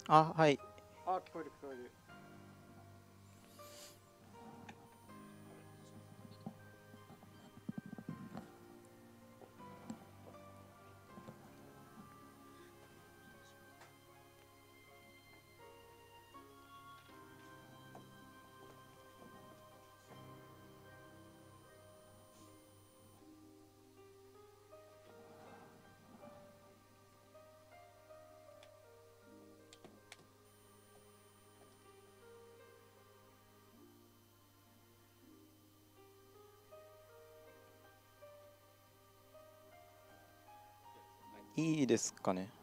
あ、はい。 あ、聞こえる聞こえる。 いいですかね。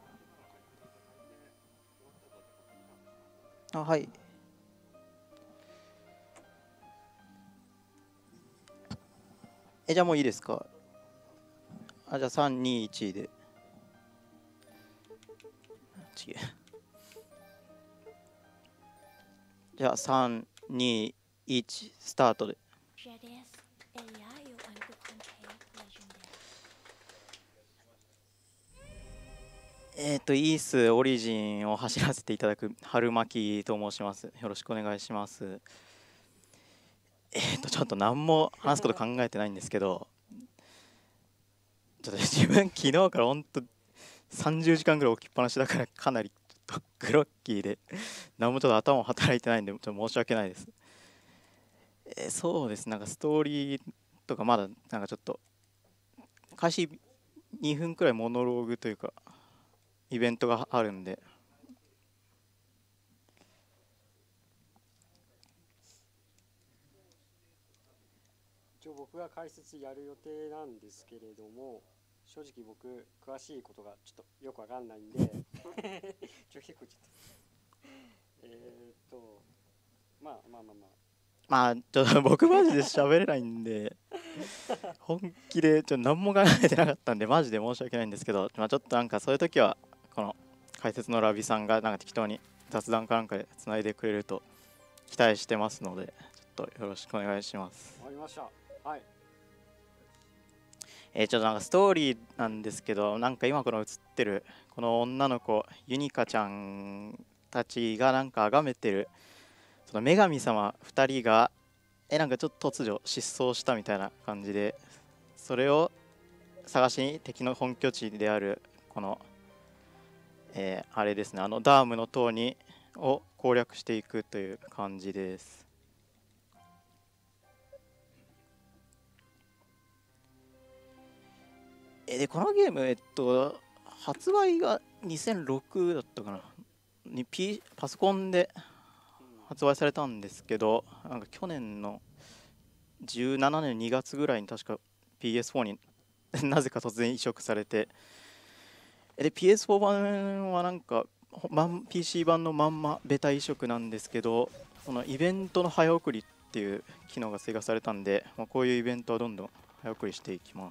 あ、はい。じゃあもういいですか。あ、じゃあ3、2、1で。違う。じゃあ3、2、1、スタートで。イースオリジンを走らせていただく春巻と申します。よろしくお願いします。ちょっと何も話すこと考えてないんですけど、ちょっと自分昨日から本当30時間ぐらい起きっぱなしだからかなりちょっとグロッキーで何もちょっと頭も働いてないんでちょっと申し訳ないです。そうです。なんかストーリーとかまだなんかちょっと開始2分くらいモノローグというかイベントがあるんで。 一応僕が解説やる予定なんですけれども、正直僕詳しいことがちょっとよくわかんないんで結構ちょっとまあまあまあまあまあちょっと僕マジで喋れないんで本気でちょっと何も考えてなかったんでマジで申し訳ないんですけど、まあ、ちょっとなんかそういう時はこの解説のラビさんがなんか適当に雑談かなんかでつないでくれると期待してますので、ちょっとよろしくお願いします。 わかりました。はい。 ちょっとなんかストーリーなんですけど、なんか今この映ってるこの女の子ユニカちゃんたちがなんか崇めてるその女神様2人がなんかちょっと突如失踪したみたいな感じで、それを探しに敵の本拠地であるこの、あれですね、あのダームの塔にを攻略していくという感じです。でこのゲーム発売が2006だったかなに、パソコンで発売されたんですけど、なんか去年の17年2月ぐらいに確か PS4 になぜか突然移植されて、で PS4 版はなんかPC 版のまんまベタ移植なんですけど、このイベントの早送りっていう機能が追加されたんで、まあ、こういうイベントはどんどん早送りしていきます。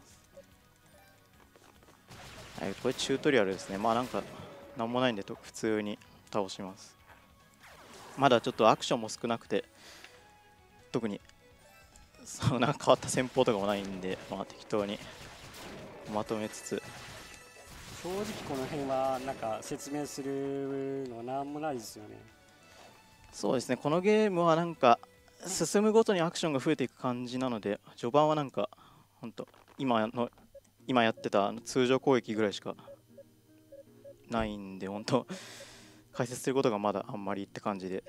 はい、これチュートリアルですね。まあなんかなんもないんで普通に倒します。まだちょっとアクションも少なくて、特にそんな変わった戦法とかもないんで、まあ、適当にまとめつつ。 正直この辺はなんか説明するのはなんもないですよね。 そうですね、このゲームはなんか進むごとにアクションが増えていく感じなので、序盤はなんか本当今やってた通常攻撃ぐらいしかないんで、本当解説することがまだあんまりって感じで。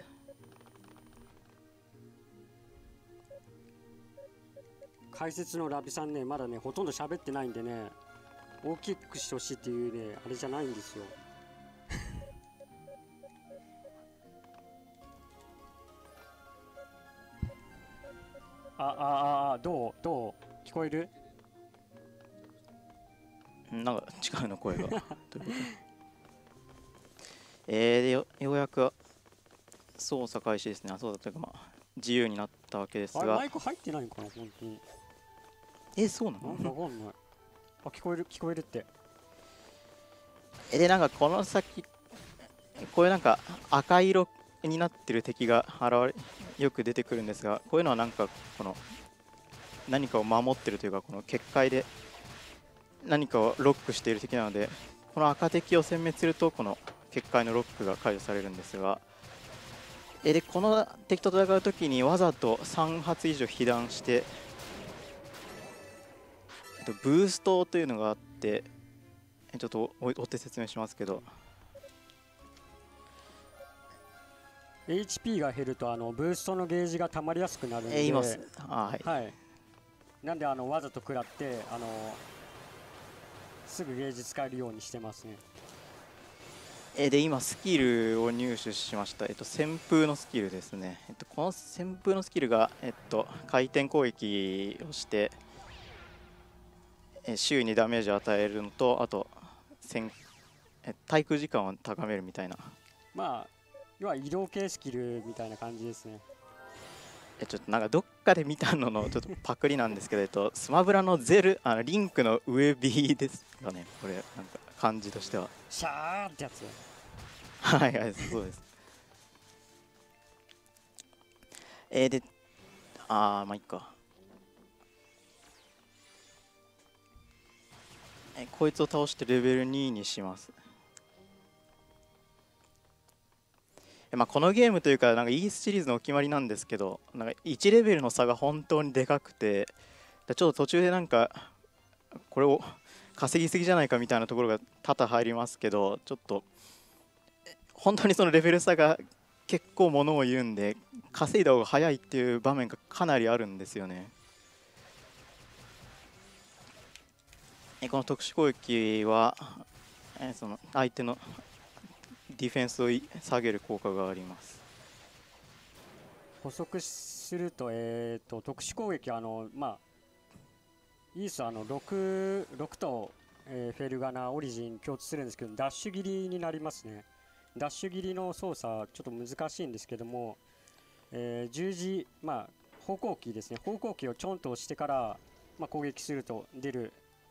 解説のラビさんね、まだねほとんど喋ってないんでね、大きくしてほしいっていうねあれじゃないんですよ。どう聞こえる？ なんか違うの声がどういうことでようやく操作開始ですね。そうだというか、まあ自由になったわけですが。 あれマイク入ってないのかな本当に。 そうななんかのわかんない。あ、聞こえるって。 でなんかこの先こういうなんか赤色になってる敵がよく出てくるんですが、こういうのはなんかこの何かを守ってるというか、この結界で何かをロックしている敵なので、この赤敵を殲滅するとこの結界のロックが解除されるんですが、でこの敵と戦うときにわざと3発以上被弾して、ブーストというのがあって、ちょっと追って説明しますけど、 HP が減るとブーストのゲージが溜まりやすくなるので、 今すはい、 はい、なんでわざと食らってすぐゲージ使えるようにしてますね。 で今スキルを入手しました。旋風のスキルですね。この旋風のスキルが回転攻撃をして、周囲にダメージを与えるのと、あと滞空時間を高めるみたいな、 まあ要は移動系スキルみたいな感じですね。 ちょっとなんかどっかで見たののちょっとパクリなんですけど、スマブラのゼルリンクの上 B ですよね、これなんか感じとしては。 シャーってやつ。 はいはい、そうです。でまあいいか。こいつを倒してレベル2にします。まあこのゲームというか、なんかイースシリーズのお決まりなんですけど、なんか1レベルの差が本当にでかくて、ちょっと途中でなんかこれを稼ぎすぎじゃないかみたいなところが多々入りますけど、ちょっと本当にそのレベル差が結構ものを言うんで、稼いだ方が早いっていう場面がかなりあるんですよね。この特殊攻撃はその相手のディフェンスを下げる効果があります。 補足すると、特殊攻撃まあイース6と、フェルガナオリジン共通するんですけど、ダッシュ切りになりますね。ダッシュ切りの操作ちょっと難しいんですけども、十字、まあ方向キーですね、方向キーをちょんと押してから、まあ、攻撃すると出る、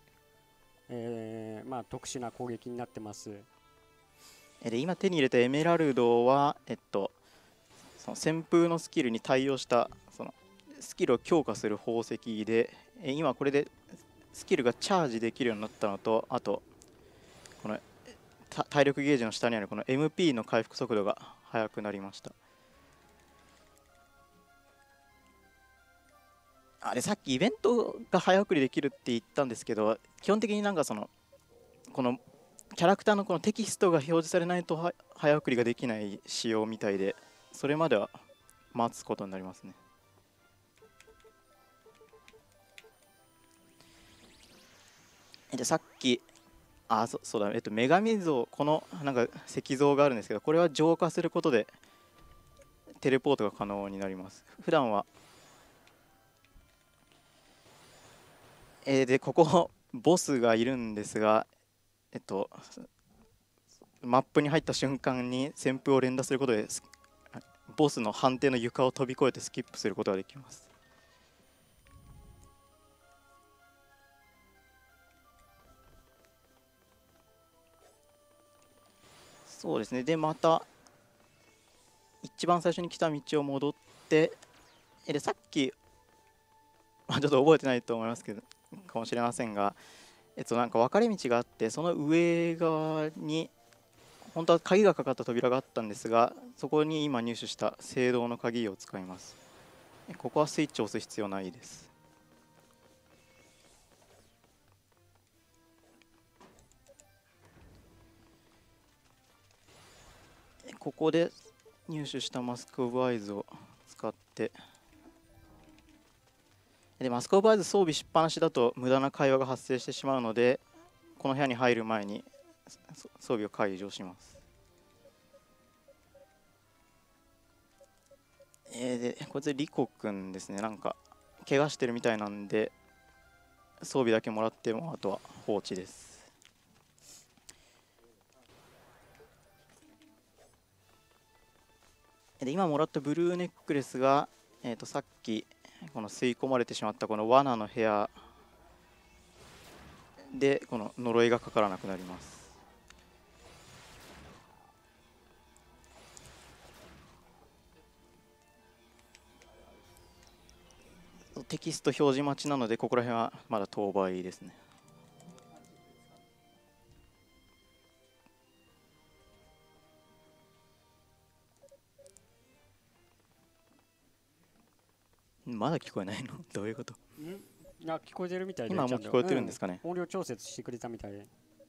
まあ、特殊な攻撃になってます。 で今手に入れたエメラルドは、その旋風のスキルに対応したそのスキルを強化する宝石で、今これでスキルがチャージできるようになったのと、あとこの体力ゲージの下にあるこの MP の回復速度が速くなりました。あれさっきイベントが早送りできるって言ったんですけど、基本的になんかこのキャラクターのこのテキストが表示されないと早送りができない仕様みたいで、それまでは待つことになりますね。でさっきそうだ、女神像、このなんか石像があるんですけど、これは浄化することでテレポートが可能になります。普段はでここボスがいるんですが、マップに入った瞬間に旋風を連打することでボスの判定の床を飛び越えてスキップすることができます。そうですね。でまた一番最初に来た道を戻って、でさっき、ちょっと覚えてないと思いますけどかもしれませんが、なんか分かれ道があって、その上側に本当は鍵がかかった扉があったんですが、そこに今入手した聖堂の鍵を使います。ここはスイッチを押す必要ないです。ここで入手したマスク・オブ・アイズを使って、でマスク・オブ・アイズ装備しっぱなしだと無駄な会話が発生してしまうので、この部屋に入る前に装備を解除します。でこいつリコくんですね。なんか怪我してるみたいなんで装備だけもらってもあとは放置です。で今もらったブルーネックレスが、さっきこの吸い込まれてしまったこの罠の部屋でこの呪いがかからなくなります。テキスト表示待ちなので、ここら辺はまだ当倍ですね。 まだ聞こえないのどういうこと？ いや、聞こえてるみたいで。 今もう聞こえてるんですかね。 音量調節してくれたみたいで。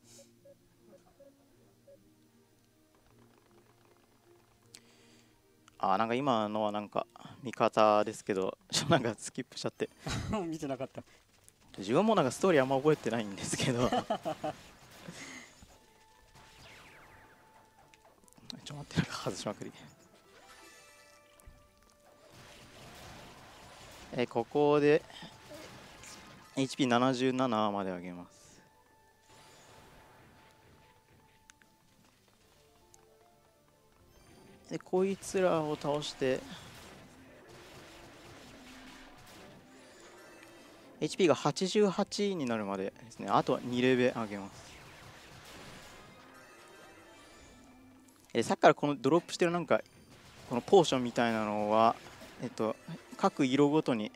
なんか今のはなんか味方ですけど、なんかスキップしちゃって。 見てなかった。 自分もなんかストーリーあんま覚えてないんですけど。ちょっと待って、なんか外しまくり。ここで HP77 まで上げます。でこいつらを倒して HP が88になるまでですね。あとは2レベル上げます。さっきからこのドロップしてるなんかこのポーションみたいなのは各色ごとに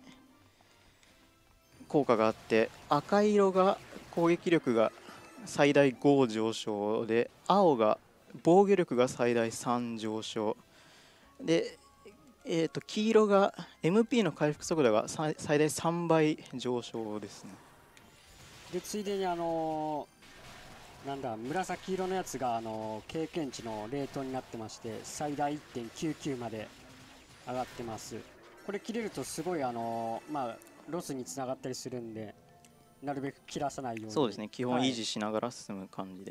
効果があって、赤色が攻撃力が最大5上昇で、青が防御力が最大3上昇で、黄色が MP の回復速度が最大3倍上昇ですね。 でついでになんだ、紫色のやつが経験値のレートになってまして、最大 1.99 まで上がってます。これ切れるとすごいまあロスにつながったりするんで、なるべく切らさないように。 そうですね、基本維持しながら進む感じで。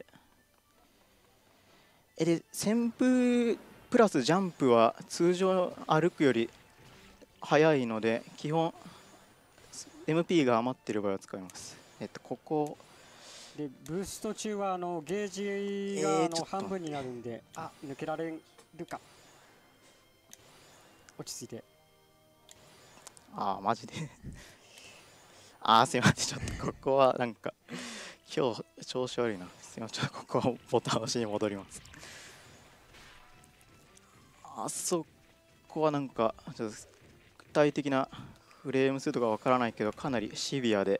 で旋風プラスジャンプは通常歩くより速いので、基本 MP が余っている場合は使います。ここでブースト中はゲージが半分になるんで、抜けられるか。落ち着いて。 マジですいません、ちょっとここはなんか今日調子悪いな。すいません、ちょっとここはボタン押しに戻ります。そこはなんかちょっと具体的なフレーム数とかわからないけど、かなりシビアで、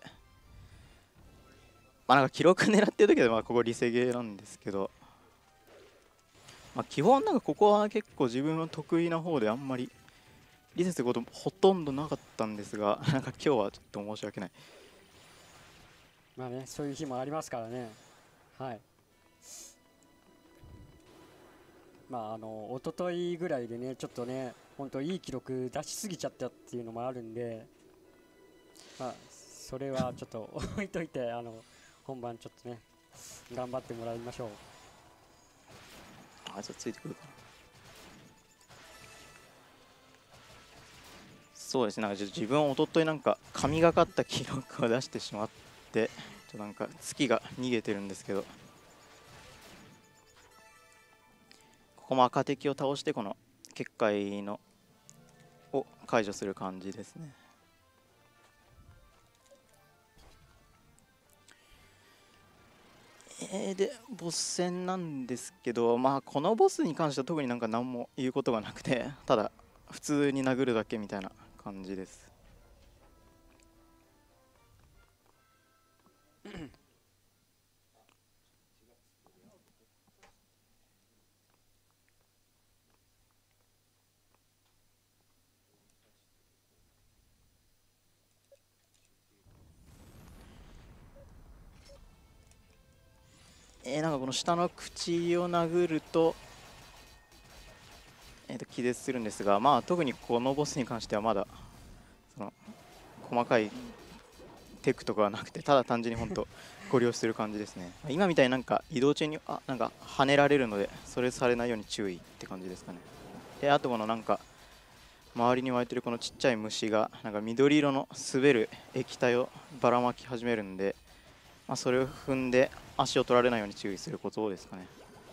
なんか記録狙ってる時はここリセゲーなんですけど、基本なんかここは結構自分の得意な方で、あんまりリセすることほとんどなかったんですが、なんか今日はちょっと申し訳ない。 まあね、そういう日もありますからね。はい。一昨日ぐらいでね、ちょっとね、本当いい記録出しすぎちゃったっていうのもあるんで、それはちょっと置いといて、本番ちょっとね、頑張ってもらいましょう。 じゃあついてくるかな。そうですね、なんか自分一昨日なんか神がかった記録を出してしまって、なんか月が逃げてるんですけど、ここも赤敵を倒してこの結界のを解除する感じですね。でボス戦なんですけど、このボスに関しては特になんか何も言うことがなくて、ただ普通に殴るだけみたいな感じです。なんかこの下の口を殴ると、気絶するんですが、特にこのボスに関してはまだその細かいテクとかはなくて、ただ単純に本当ご利用する感じですね。今みたいになんか移動中になんか跳ねられるので、それされないように注意って感じですかね。であとこのなんか周りに湧いてるこのちっちゃい虫がなんか緑色の滑る液体をばらまき始めるんで、それを踏んで足を取られないように注意することですかね。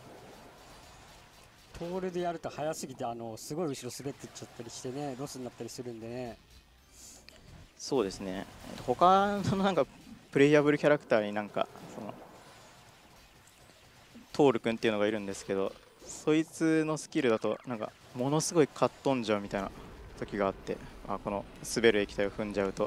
トールでやると早すぎてすごい後ろ滑っていっちゃったりしてね、ロスになったりするんでね。 そうですね、他のなんかプレイヤブルキャラクターになんかそのトール君っていうのがいるんですけど、そいつのスキルだとなんかものすごいかっ飛んじゃうみたいな時があって、この滑る液体を踏んじゃうと。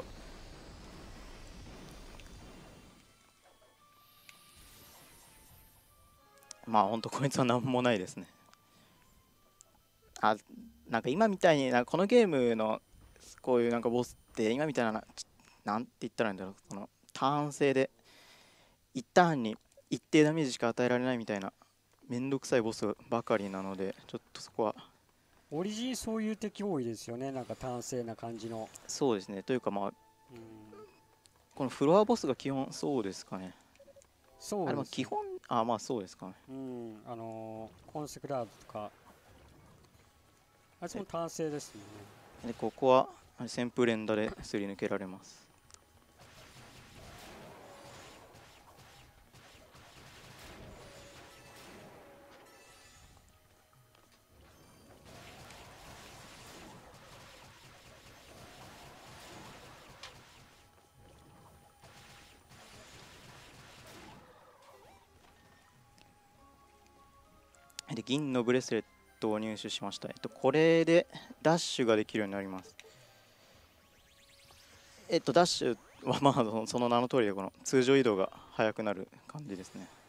ほんとこいつは何もないですね。なんか今みたいにこのゲームのこういうなんかボスって今みたいな、なんて言ったらいいんだろう、そのターン制で一ターンに一定ダメージしか与えられないみたいなめんどくさいボスばかりなので、ちょっとそこは。 オリジンそういう敵多いですよね、なんか単性な感じの。 そうですね、というかまあうん、 このフロアボスが基本そうですかね。あれそうですね。 も基本、あ、まあそうですかね。 うん、コンセクラードとか、あいつも単性ですね。 でここは旋風連打ですり抜けられます。で銀のブレスレットを入手しました。これでダッシュができるようになります。ダッシュはまあその名の通りでこの通常移動が速くなる感じですね。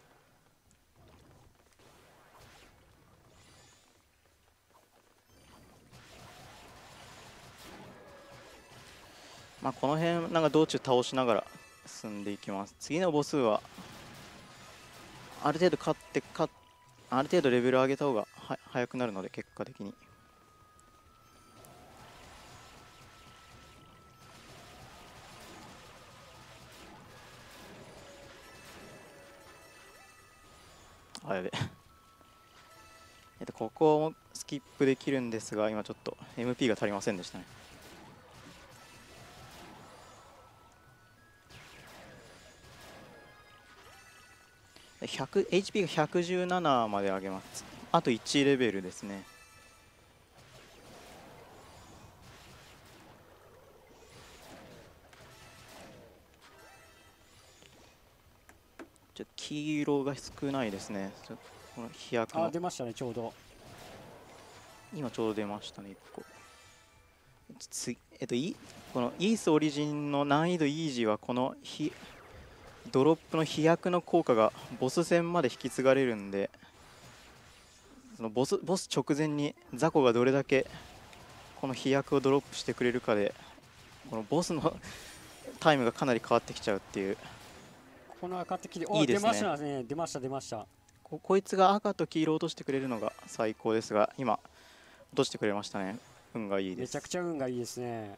まあこの辺なんか道中倒しながら進んでいきます。次のボスはある程度ある程度レベル上げた方が速くなるので、結果的に。あ、やべ。ここもスキップできるんですが、今ちょっと MP が足りませんでしたね。HP が117まで上げます。あと1レベルですね。ちょっと黄色が少ないですね。この飛躍の。 出ましたね、ちょうど。 今ちょうど出ましたね、1個。このイースオリジンの難易度イージーはこのドロップの飛躍の効果がボス戦まで引き継がれるんで、そのボス直前に雑魚がどれだけこの飛躍をドロップしてくれるかで、このボスのタイムがかなり変わってきちゃうっていう。 この赤敵で、 いいですね。 出ましたね、出ました、出ました。 こいつが赤と黄色を落としてくれるのが最高ですが、今落としてくれましたね。運がいいです。 めちゃくちゃ運がいいですね。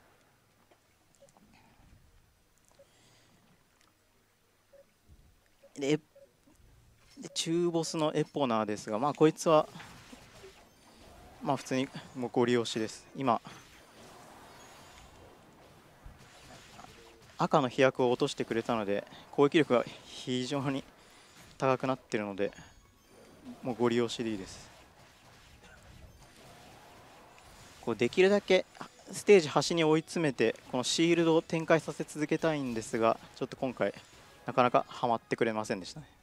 で中ボスのエポナーですが、まあこいつはまあ普通にもうご利用しです。今赤の飛躍を落としてくれたので攻撃力が非常に高くなっているので、もうご利用しでいいです。こうできるだけステージ端に追い詰めてこのシールドを展開させ続けたいんですが、ちょっと今回なかなかハマってくれませんでしたね。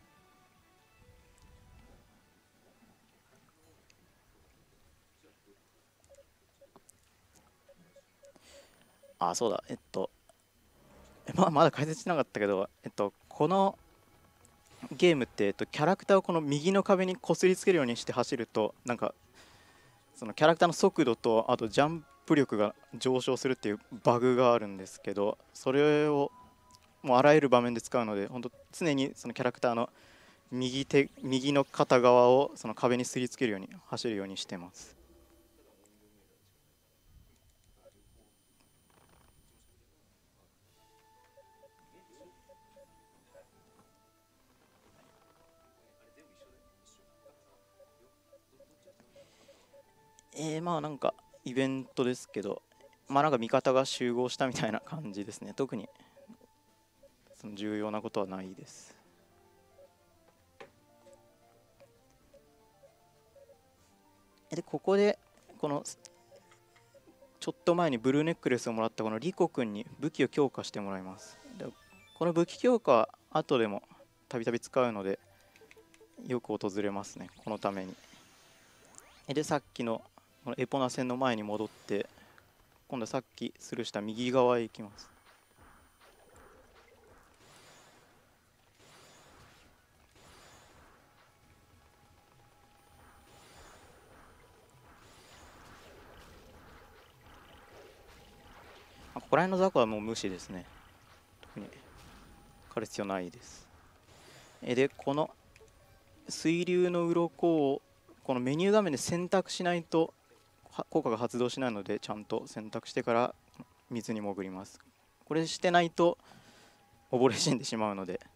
あ、そうだ、まだ解説しなかったけど、このゲームって、キャラクターをこの右の壁にこすりつけるようにして走ると、なんかそのキャラクターの速度とあとジャンプ力が上昇するっていうバグがあるんですけど、それをもうあらゆる場面で使うので、本当常にそのキャラクターの右の片側をその壁にすりつけるように走るようにしてます。まあなんかイベントですけど、まあなんか味方が集合したみたいな感じですね。特にその重要なことはないです。でここでこのちょっと前にブルーネックレスをもらったこのリコ君に武器を強化してもらいます。でこの武器強化は後でもたびたび使うのでよく訪れますね、このために。でさっきのこのエポナ戦の前に戻って、今度はさっきスルーした右側へ行きます。 こら辺の雑魚はもう無視ですね。特に狩る必要ないです。でこの水流の鱗をこのメニュー画面で選択しないと効果が発動しないので、ちゃんと選択してから水に潜ります。これしてないと溺れ死んでしまうので。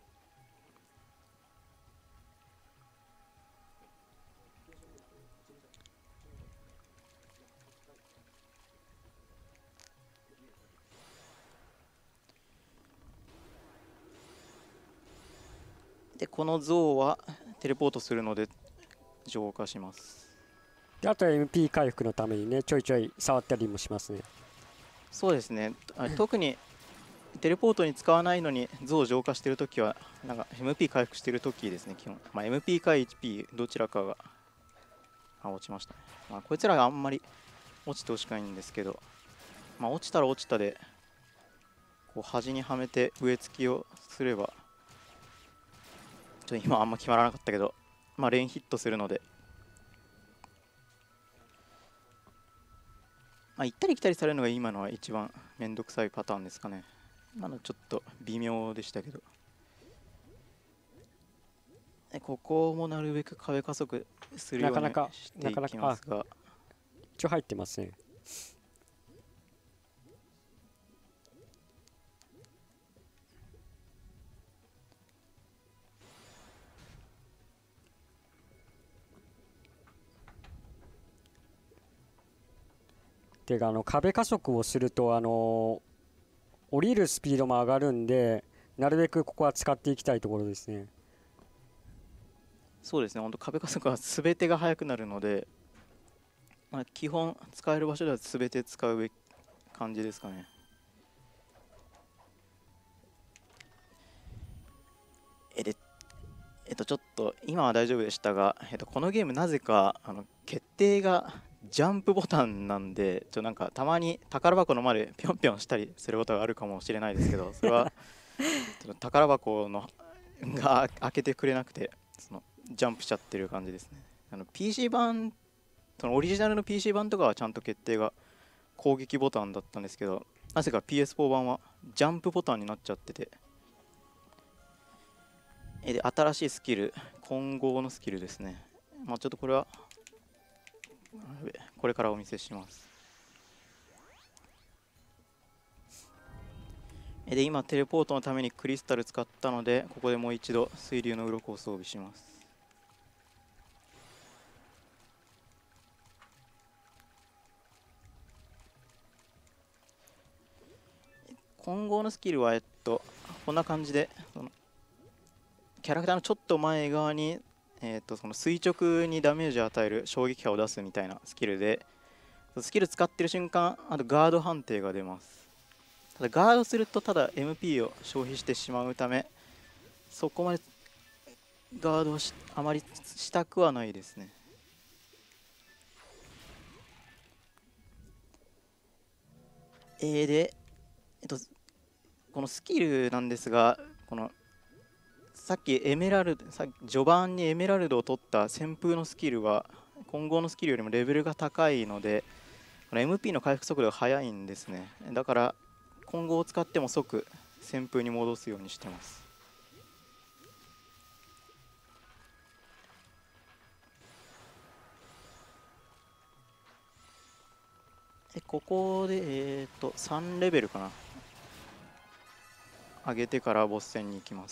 でこの像はテレポートするので浄化します。 であとは MP 回復のためにね、ちょいちょい触ったりもしますね。 そうですね、特にテレポートに使わないのに像を浄化しているときはなんか MP 回復しているときですね、基本。まあ、MP か HP どちらかが落ちましたね。まあ、こいつらがあんまり落ちてほしくないんですけど、まあ、落ちたら落ちたでこう端にはめて植え付きをすれば、ちょっと今あんま決まらなかったけど、まあ、連ヒットするので、まあ、行ったり来たりされるのが今のは一番めんどくさいパターンですかね。今のちょっと微妙でしたけど、ここもなるべく壁加速するようにしていきますが、 一応入ってますね。てか壁加速をすると降りるスピードも上がるんで、なるべくここは使っていきたいところですね。 そうですね、本当壁加速は全てが速くなるので、まあ、基本使える場所では全て使うべき感じですかね。ちょっと今は大丈夫でしたが、このゲームなぜか決定がジャンプボタンなんで、なんかたまに宝箱の前でぴょんぴょんしたりすることがあるかもしれないですけど、それは宝箱のが開けてくれなくてジャンプしちゃってる感じですね。PC 版、オリジナルの PC 版とかはちゃんと決定が攻撃ボタンだったんですけど、なぜか PS4 版はジャンプボタンになっちゃってて、で新しいスキル、混合のスキルですね。まあ、ちょっとこれはこれからお見せします。で今テレポートのためにクリスタル使ったので、ここでもう一度水流の鱗を装備します。混合のスキルはこんな感じでキャラクターのちょっと前側に、その垂直にダメージを与える衝撃波を出すみたいなスキルで、スキル使ってる瞬間、あとガード判定が出ます。ただガードするとただ MP を消費してしまうため、そこまでガードをあまりしたくはないですね。で、このスキルなんですが、さっき序盤にエメラルドを取った旋風のスキルは混合のスキルよりもレベルが高いので、この MP の回復速度が速いんですね。だから混合を使っても即旋風に戻すようにしてます。ここで3レベルかな、上げてからボス戦に行きます。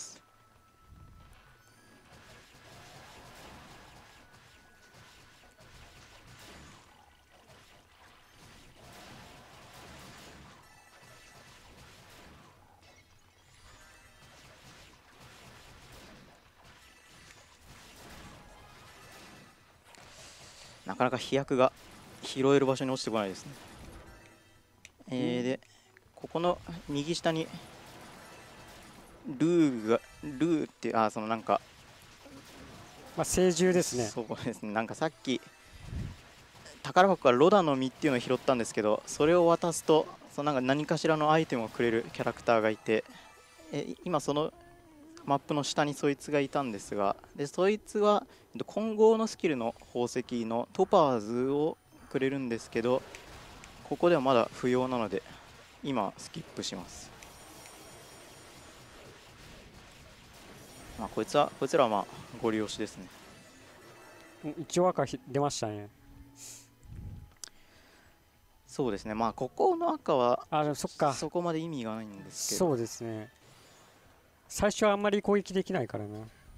なかなか飛躍が拾える場所に落ちてこないですね。でここの右下にルーってなんか、 まあ聖獣ですね。 そうですね、なんかさっき宝箱からロダの実っていうのを拾ったんですけど、それを渡すとなんか何かしらのアイテムをくれるキャラクターがいて、今そのマップの下にそいつがいたんですが、そいつは混合のスキルの宝石のトパーズをくれるんですけど、ここではまだ不要なので今スキップします。まあこいつらはまあゴリ押しですね。 一応赤出ましたね。 そうですね、まあここの赤はでもそっか。 そこまで意味がないんですけど。 そうですね。最初はあんまり攻撃できないからな。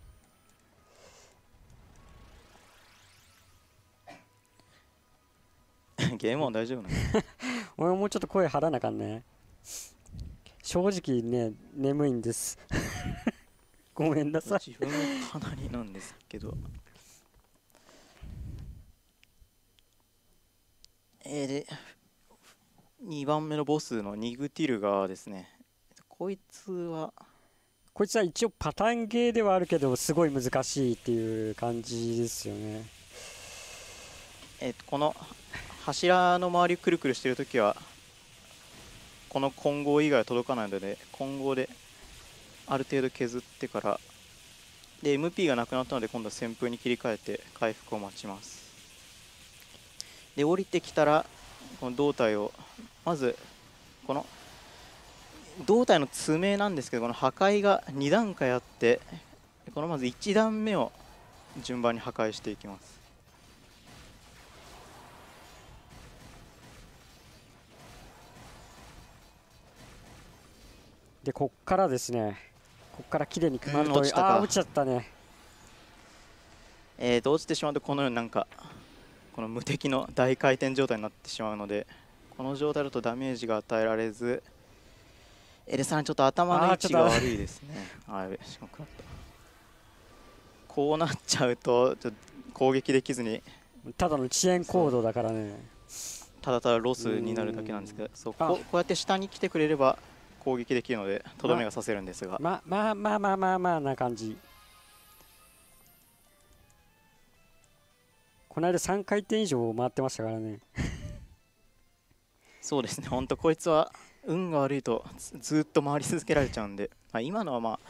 ゲームは大丈夫なの？ 俺もうちょっと声張らなあかんね。正直ね、眠いんです。ごめんなさい。 自分もかなりなんですけど。で、2番目のボスのニグティルガーですね。こいつは一応パターンゲーではあるけど、すごい難しいっていう感じですよね。 この柱の周りをくるくるしてるときはこの混合以外は届かないので、混合である程度削ってから、で MP がなくなったので今度は旋風に切り替えて回復を待ちます。で降りてきたらこの胴体をまず、この胴体の爪なんですけど、この破壊が2段階あって、このまず1段目を順番に破壊していきます。 で、こっからですね。こっから綺麗に組まると、 落ちたか。 落ちちゃったね。 落ちてしまうとこのようになんかこの無敵の大回転状態になってしまうので、この状態だとダメージが与えられず、エレさんちょっと頭の位置が悪いですね。しかも食らった。こうなっちゃうとちょっと攻撃できずにただの遅延コードだからね。 ただただロスになるだけなんですけど、こうやって下に来てくれれば攻撃できるのでとどめが刺せるんですが、 まあな感じ。この間3回転以上回ってましたからね。 そうですね、本当こいつは運が悪いとずっと回り続けられちゃうんで、今のはま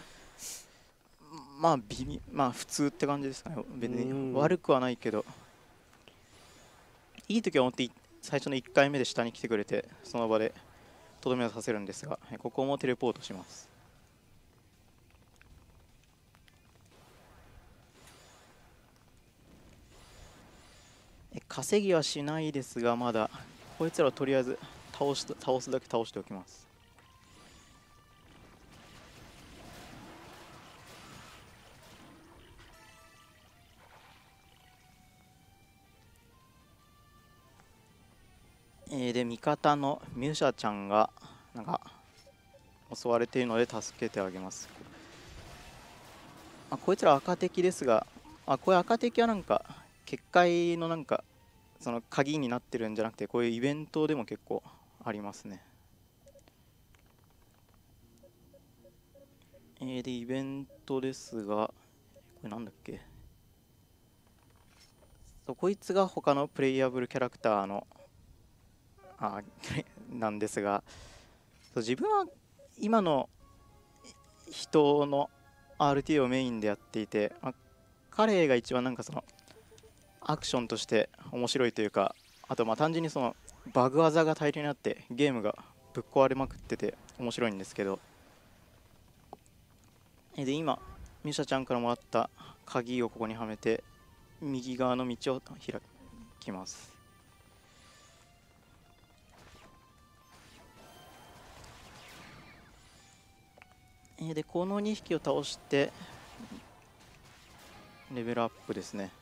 あ普通って感じですかね。別に悪くはないけど、いい時は本当に最初の1回目で下に来てくれてその場でとどめを刺せるんですが、ここもテレポートします。稼ぎはしないですが、まだこいつらをとりあえず倒すだけ倒しておきます。で味方のミュシャちゃんがなんか襲われているので助けてあげます。こいつら赤敵ですが、こういう赤敵はなんか結界のなんかその鍵になってるんじゃなくて、こういうイベントでも結構ありますね。でイベントですが、これなんだっけ、こいつが他のプレイヤブルキャラクターのなんですが、自分は今の人の RT をメインでやっていて、彼が一番なんかそのアクションとして面白いというか、あと単純にそのバグ技が大量になってゲームがぶっ壊れまくってて面白いんですけど、で今ミシャちゃんからもらった鍵をここにはめて右側の道を開きます。でこの2匹を倒してレベルアップですね。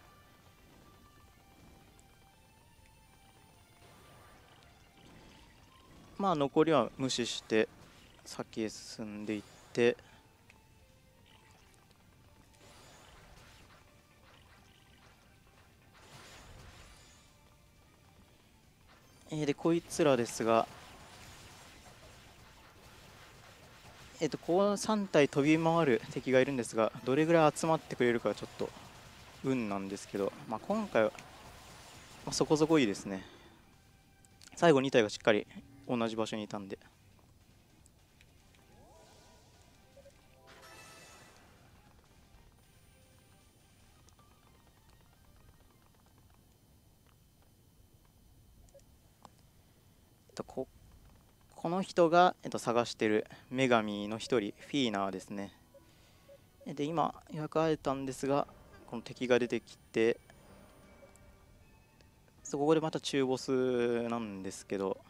残りは無視して先へ進んでいって、でこいつらですが、この3体飛び回る敵がいるんですが、どれぐらい集まってくれるかちょっと運なんですけど、今回はそこそこいいですね。最後2体がしっかり同じ場所にいたんで。ここの人が、探してる女神の一人フィーナーですね。で今予約会えたんですが、この敵が出てきて、そこでまた中ボスなんですけど、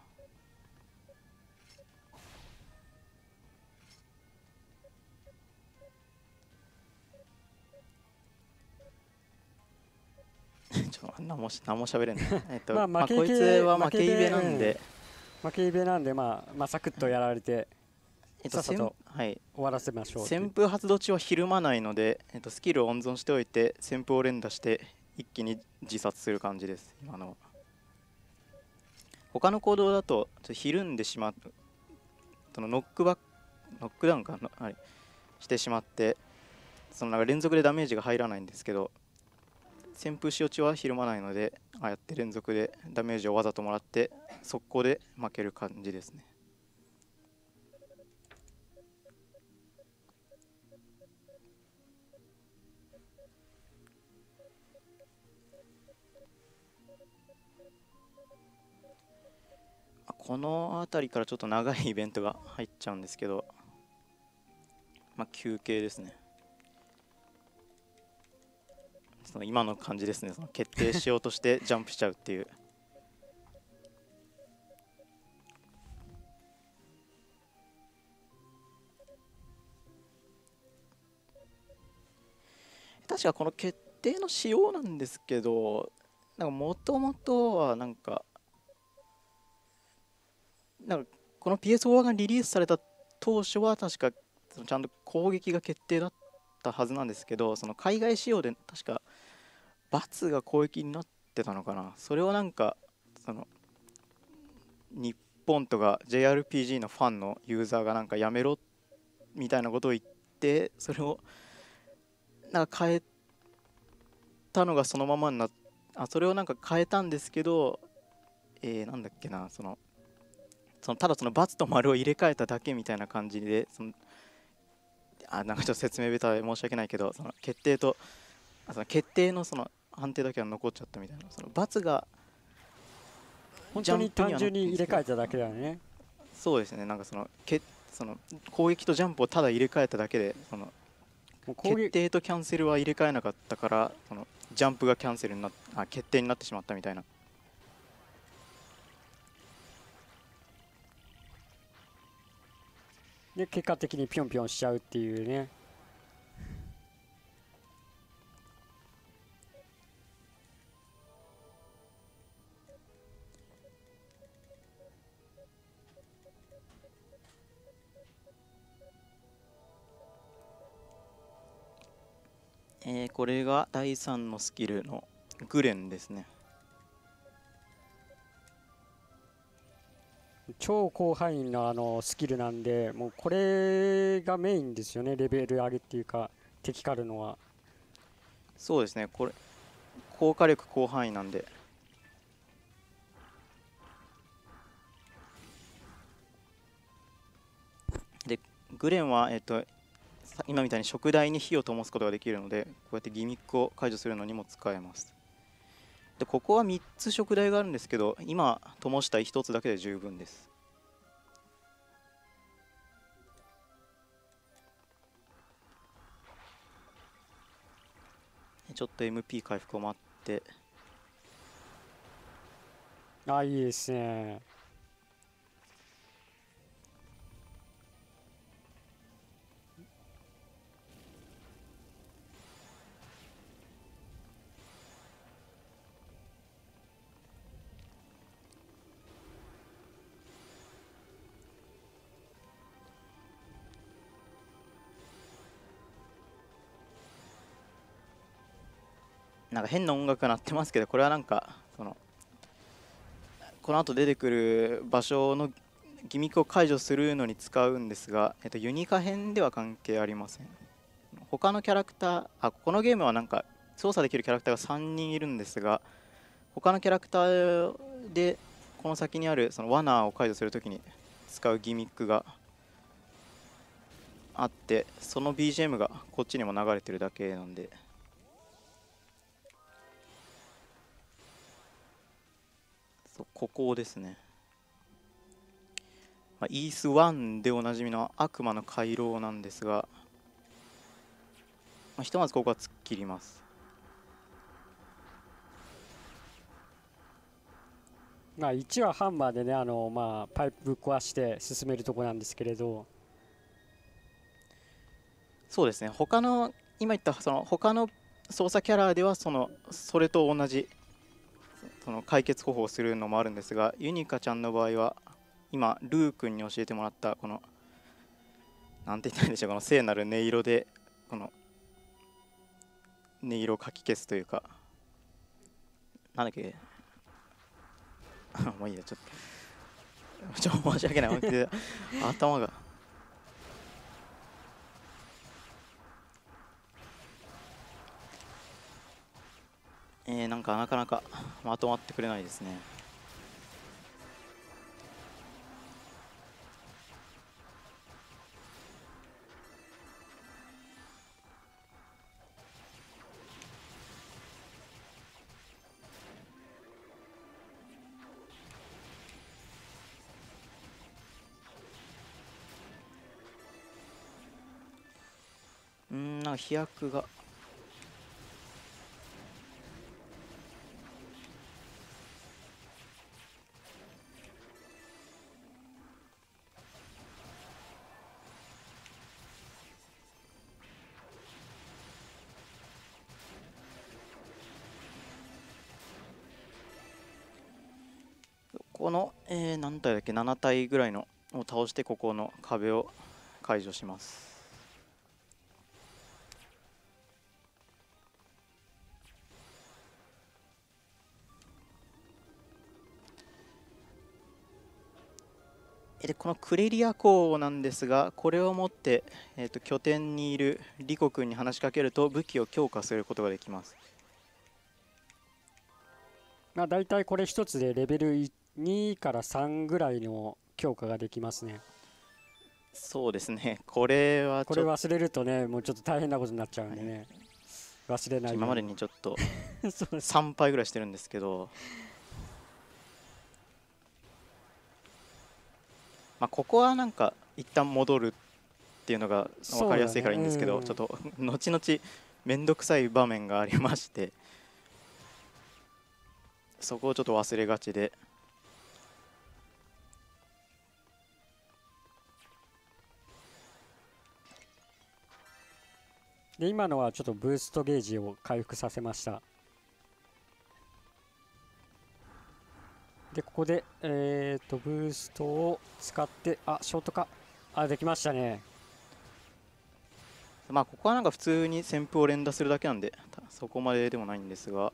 何も喋れない。 まあ負けこいつは負けイベ負けで、 なんで、 負けイベなんで、まあサクッとやられて、さっさとはい、 終わらせましょうっていう。 旋風発動中はひるまないので、スキルを温存しておいて旋風を連打して一気に自殺する感じです。今の他の行動だとひるんでしまう、そのノックダウンかな、はい、してしまって、そのなんか連続でダメージが入らないんですけど、旋風使用中はひるまないので、ああやって連続でダメージをわざともらって速攻で負ける感じですね。この辺りからちょっと長いイベントが入っちゃうんですけど、休憩ですね。その今の感じですね。その決定しようとしてジャンプしちゃうっていう。確かこの決定の仕様なんですけど、もともとはなんかこの PS4 がリリースされた当初は確かちゃんと攻撃が決定だったはずなんですけど、その海外仕様で確か×が攻撃になってたのかな。それをなんかその日本とか JRPG のファンのユーザーがなんかやめろみたいなことを言って、それをなんか変えたのがそのままになっそれをなんか変えたんですけど、なんだっけな、ただその×と丸を入れ替えただけみたいな感じで、なんかちょっと説明下手で申し訳ないけど、その決定とその決定のその判定だけは残っちゃったみたいな、その×が本当に単純に入れ替えただけだよね。 そうですね、なんかその攻撃とジャンプをただ入れ替えただけで、決定とキャンセルは入れ替えなかったから、ジャンプがキャンセルになっ決定になってしまったみたいな。 で結果的にピョンピョンしちゃうっていうね。 これが第3のスキルのグレンですね。 超広範囲のスキルなんで、もうこれがメインですよね、レベル上げっていうか敵狩るのは。 そうですね、これ効果力広範囲なんで。でグレンは今みたいに食台に火を灯すことができるので、こうやってギミックを解除するのにも使えます。でここは3つ食台があるんですけど、今灯した1つだけで十分です。ちょっと MP 回復を待って、 いいですね。 なんか変な音楽が鳴ってますけど、これはなんかこの後出てくる場所のギミックを解除するのに使うんですが、ユニカ編では関係ありません。他のキャラクター、このゲームはなんか操作できるキャラクターが3人いるんですが、他のキャラクターでこの先にあるその罠を解除するときに使うギミックがあって、その BGM がこっちにも流れてるだけなんで、ここですね。 イース1でおなじみの悪魔の回廊なんですが、ひとまずここは突っ切ります。 まあ1はハンマーでね、まあパイプぶっ壊して進めるとこなんですけれど、 そうですね、他の今言った他の操作キャラではそれと同じその解決方法をするのもあるんですが、ユニカちゃんの場合は今ルー君に教えてもらったこのなんて言ったらいいんでしょう、この聖なる音色でこの音色をかき消すというか、なんだっけもういいや、ちょっと申し訳ない、本当に頭が。なんかなかなかまとまってくれないですね。なんか飛躍が。この、何体だっけ、7体ぐらいのを倒してここの壁を解除します。でこのクレリア港なんですが、これを持って、拠点にいるリコ君に話しかけると武器を強化することができます。 まあ大体これ一つでレベル2から3ぐらいの強化ができますね。 そうですね、これはこれ忘れるとね、もうちょっと大変なことになっちゃうんでね、忘れないように。 今までにちょっとそうです。 3敗ぐらいしてるんですけど、ここはなんか一旦戻るっていうのが分かりやすいからいいんですけど、ちょっと後々面倒くさい場面がありまして、そこをちょっと忘れがちで。 で今のはちょっとブーストゲージを回復させました。でここでブーストを使って、ショートか、できましたね。 ここはなんか普通に旋風を連打するだけなんでそこまででもないんですが、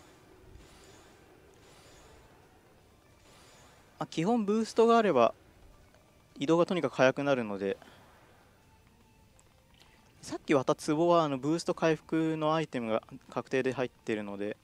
基本ブーストがあれば移動がとにかく速くなるので、さっき渡った壺はブースト回復のアイテムが確定で入っているので、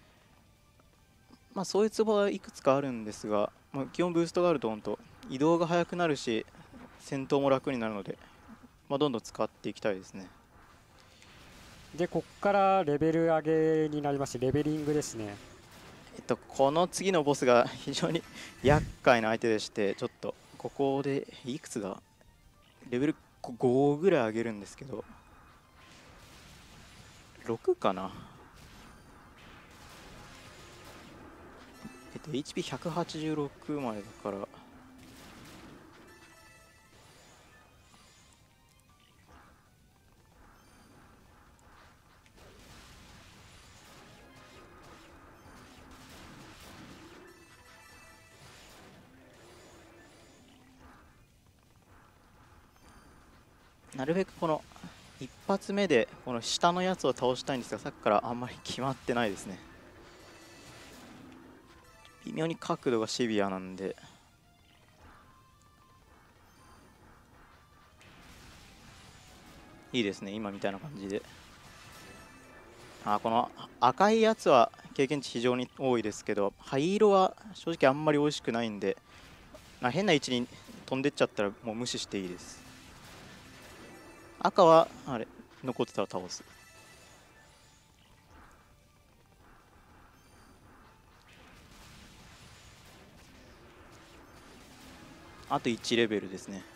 そういう壺はいくつかあるんですが、基本ブーストがあると本当移動が速くなるし戦闘も楽になるので、どんどん使っていきたいですね。 でこっからレベル上げになりまして、レベリングですね。 この次のボスが非常に厄介な相手でして、ちょっとここでいくつだ、レベル5ぐらい上げるんですけど、6かな。HP186 までだから、なるべくこの一発目でこの下のやつを倒したいんですが、さっきからあんまり決まってないですね。微妙に角度がシビアなんで。いいですね、今みたいな感じで。この赤いやつは経験値非常に多いですけど、灰色は正直あんまり美味しくないんで、変な位置に飛んでっちゃったらもう無視していいです。赤はあれ残ってたら倒す。 あと1レベルですね。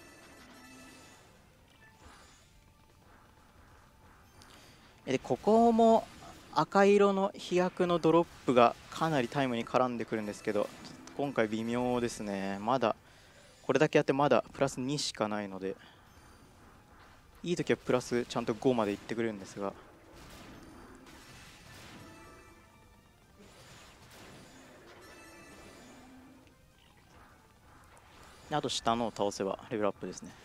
でここも赤色の飛躍のドロップがかなりタイムに絡んでくるんですけど、今回微妙ですね。まだこれだけやってまだプラス2しかないので、いい時はプラスちゃんと5までいってくれるんですが、あと下のを倒せばレベルアップですね。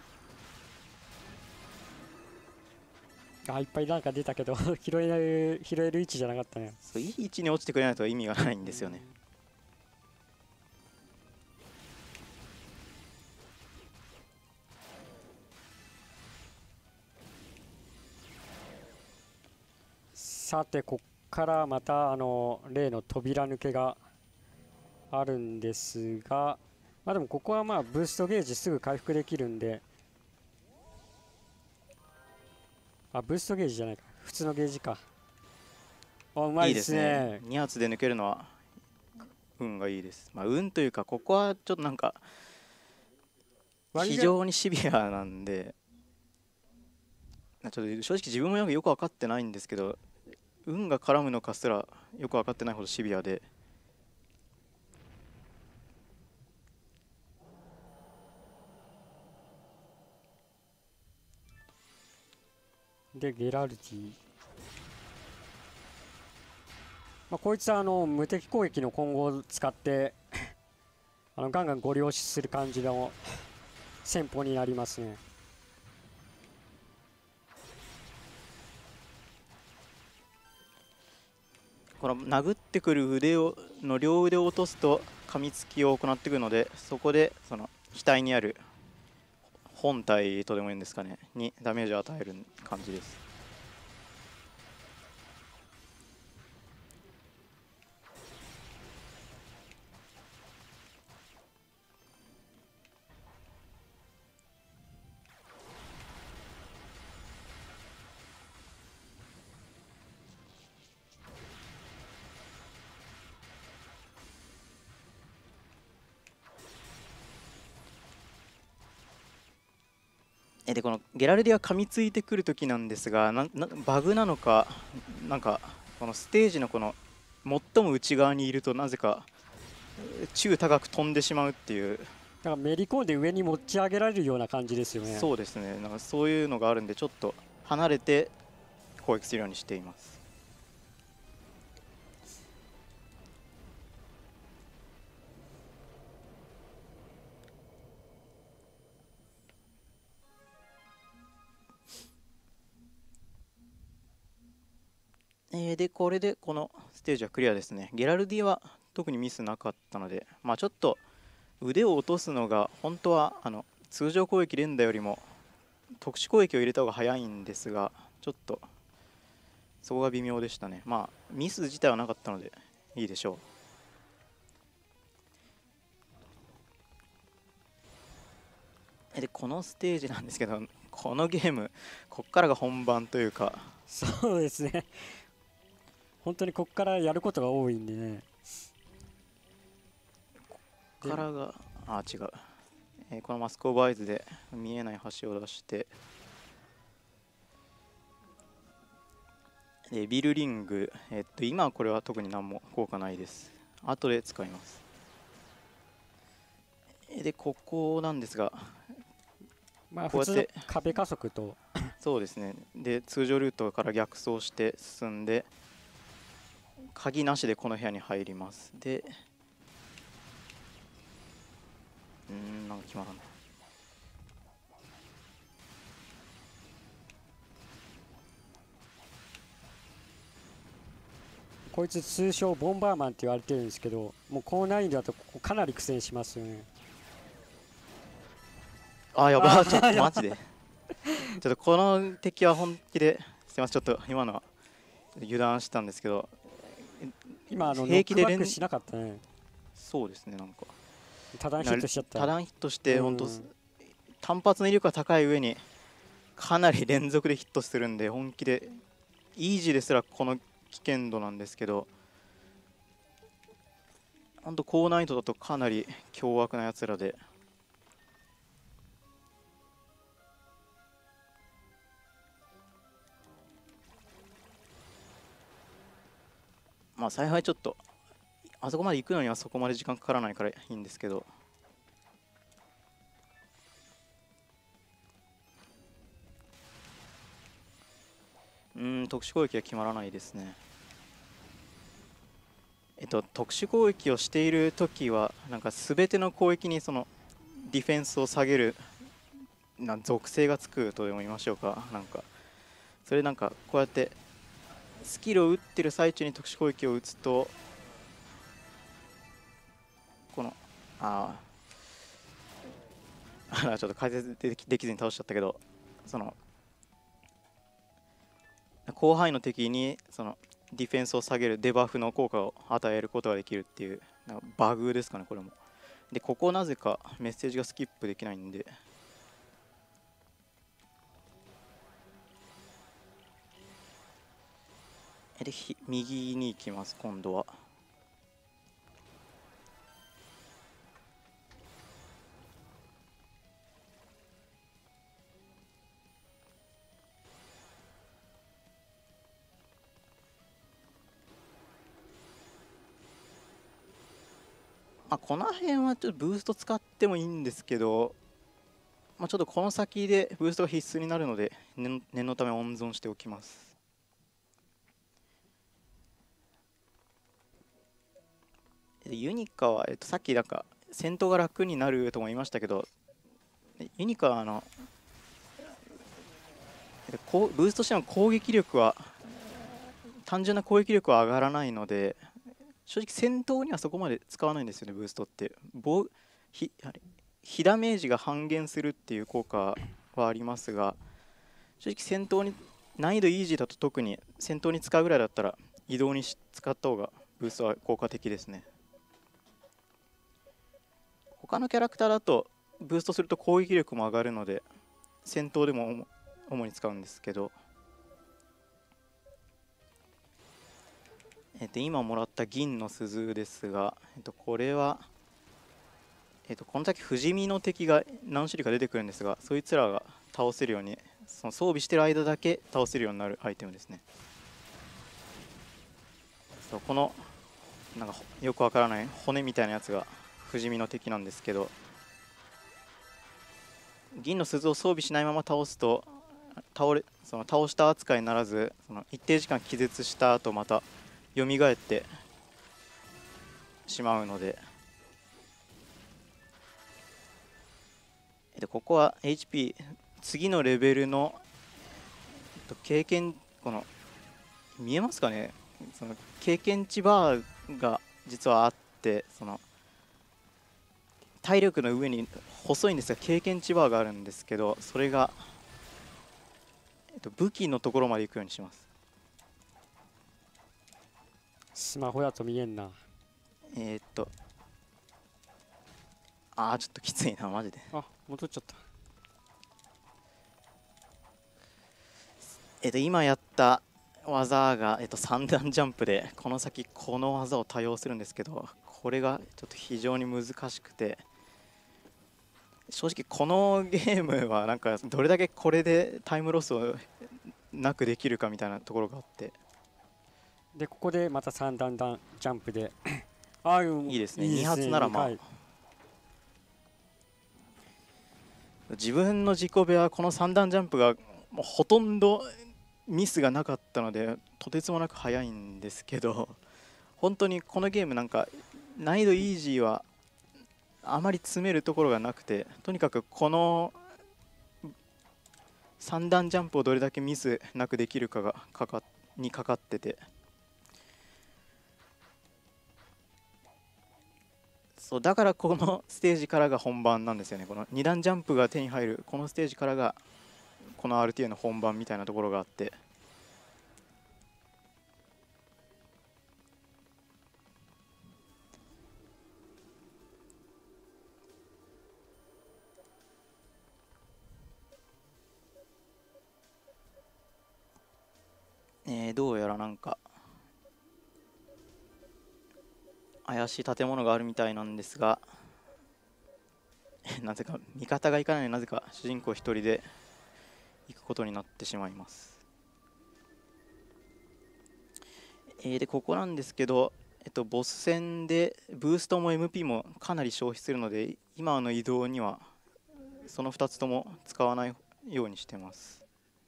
あ、いっぱいなんか出たけど拾える位置じゃなかったね。 そういい位置に落ちてくれないと意味がないんですよね。 さてこっからまた例の扉抜けがあるんですが、まあでもここはまあブーストゲージすぐ回復できるんで、あ、ブーストゲージじゃないか、普通のゲージか。あ、うまいですね。 2発で抜けるのは運がいいです。まあ運というか、ここはちょっとなんか非常にシビアなんで、ちょっと正直自分もよく分かってないんですけど、運が絡むのかすらよく分かってないほどシビアで。 でゲラルディ、まあ、こいつは無敵攻撃の混合を使ってガンガンご利用しする感じの戦法になりますね。 この殴ってくる両腕を落とすと噛みつきを行っていくので、そこでその額にある本体とでもいいんですかねにダメージを与える感じです。でこのゲラルディは噛みついてくるときなんですが、バグなのか、なんかこのステージのこの最も内側にいるとなぜか宙高く飛んでしまうっていう、 なんかめり込んで上に持ち上げられるような感じですよね。 そうですね、なんかそういうのがあるんで、ちょっと離れて攻撃するようにしています。でこれでこのステージはクリアですね。ゲラルディは特にミスなかったので、まあ、ちょっと腕を落とすのが本当は通常攻撃連打よりも特殊攻撃を入れた方が早いんですが、ちょっとそこが微妙でしたね。まあミス自体はなかったのでいいでしょう。でこのステージなんですけど、このゲームこっからが本番というか、 そうですね本当にこっからやることが多いんでね。 こっからが違う、このマスクオブアイズで見えない橋を出して、ビルリング、今はこれは特に何も効果ないです。後で使います。でここなんですが、 まあ普通の壁加速とそうですね、で通常ルートから逆走して進んで鍵なしでこの部屋に入ります。でなんか決まらない。 こいつ通称ボンバーマンって言われてるんですけど、もうこの難易度だとここかなり苦戦しますよね。 やばい、ちょっとマジでちょっとこの敵は本気で、すみません、ちょっと今のは油断したんですけど、 今平気でノックバックしなかったね。 そうですね、なんか多段ヒットしちゃった。 多段ヒットして本当単発の威力が高い上にかなり連続でヒットするんで、本気でイージーですらこの危険度なんですけど、本当高難易度だとかなり凶悪なやつらで、 まあ幸いちょっとあそこまで行くのにはそこまで時間かからないからいいんですけど、特殊攻撃は決まらないですね。特殊攻撃をしているときはなんか全ての攻撃にそのディフェンスを下げる属性がつくとでも言いましょうか。なんかそれなんかこうやってスキルを打ってる最中に特殊攻撃を打つと、このちょっと解説できずに倒しちゃったけど、その広範囲の敵にそのディフェンスを下げるデバフの効果を与えることができるっていうなんかバグですかね、これも。でここなぜかメッセージがスキップできないんで、右に行きます今度は。この辺はちょっとブースト使ってもいいんですけど、ちょっとこの先でブーストが必須になるので念のため温存しておきます。ユニカは、さっきなんか戦闘が楽になるとも言いましたけど、ユニカはブーストしても攻撃力は単純な攻撃力は上がらないので、正直戦闘にはそこまで使わないんですよね。ブーストって被ダメージが半減するっていう効果はありますが、正直戦闘に難易度イージーだと特に戦闘に使うぐらいだったら移動に使った方がブーストは効果的ですね。他のキャラクターだとブーストすると攻撃力も上がるので戦闘でも主に使うんですけど、今もらった銀の鈴ですが、これは、この先不死身の敵が何種類か出てくるんですが、そいつらが倒せるように、その装備してる間だけ倒せるようになるアイテムですね。このなんかよくわからない骨みたいなやつが不死身の敵なんですけど、銀の鈴を装備しないまま倒すとその倒した扱いにならず、その一定時間気絶した後また蘇ってしまうので、ここは HP 次のレベルの経験、この見えますかね、その経験値バーが実はあって、その体力の上に細いんですが経験値バーがあるんですけど、それが、武器のところまで行くようにします。 スマホやと見えんな。 ちょっときついなマジで。 戻っちゃった。 今やった技が、3段ジャンプでこの先この技を多用するんですけど、これがちょっと非常に難しくて、正直このゲームはなんかどれだけこれでタイムロスをなくできるかみたいなところがあって、 でここでまた3段ジャンプでいいですね。2発ならまあ、自分の自己ベはこの3段ジャンプがもうほとんどミスがなかったのでとてつもなく速いんですけど、本当にこのゲームなんか難易度イージーはあまり詰めるところがなくて、とにかくこの3段ジャンプをどれだけミスなくできるかがかかってて、そうだからこのステージからが本番なんですよね。この2段ジャンプが手に入るこのステージからがこの RTA の本番みたいなところがあって、どうやらなんか怪しい建物があるみたいなんですが、なぜか味方が行かないのになぜか主人公一人で行くことになってしまいます。 でここなんですけど、ボス戦でブーストも MP もかなり消費するので、今の移動にはその2つとも使わないようにしてます。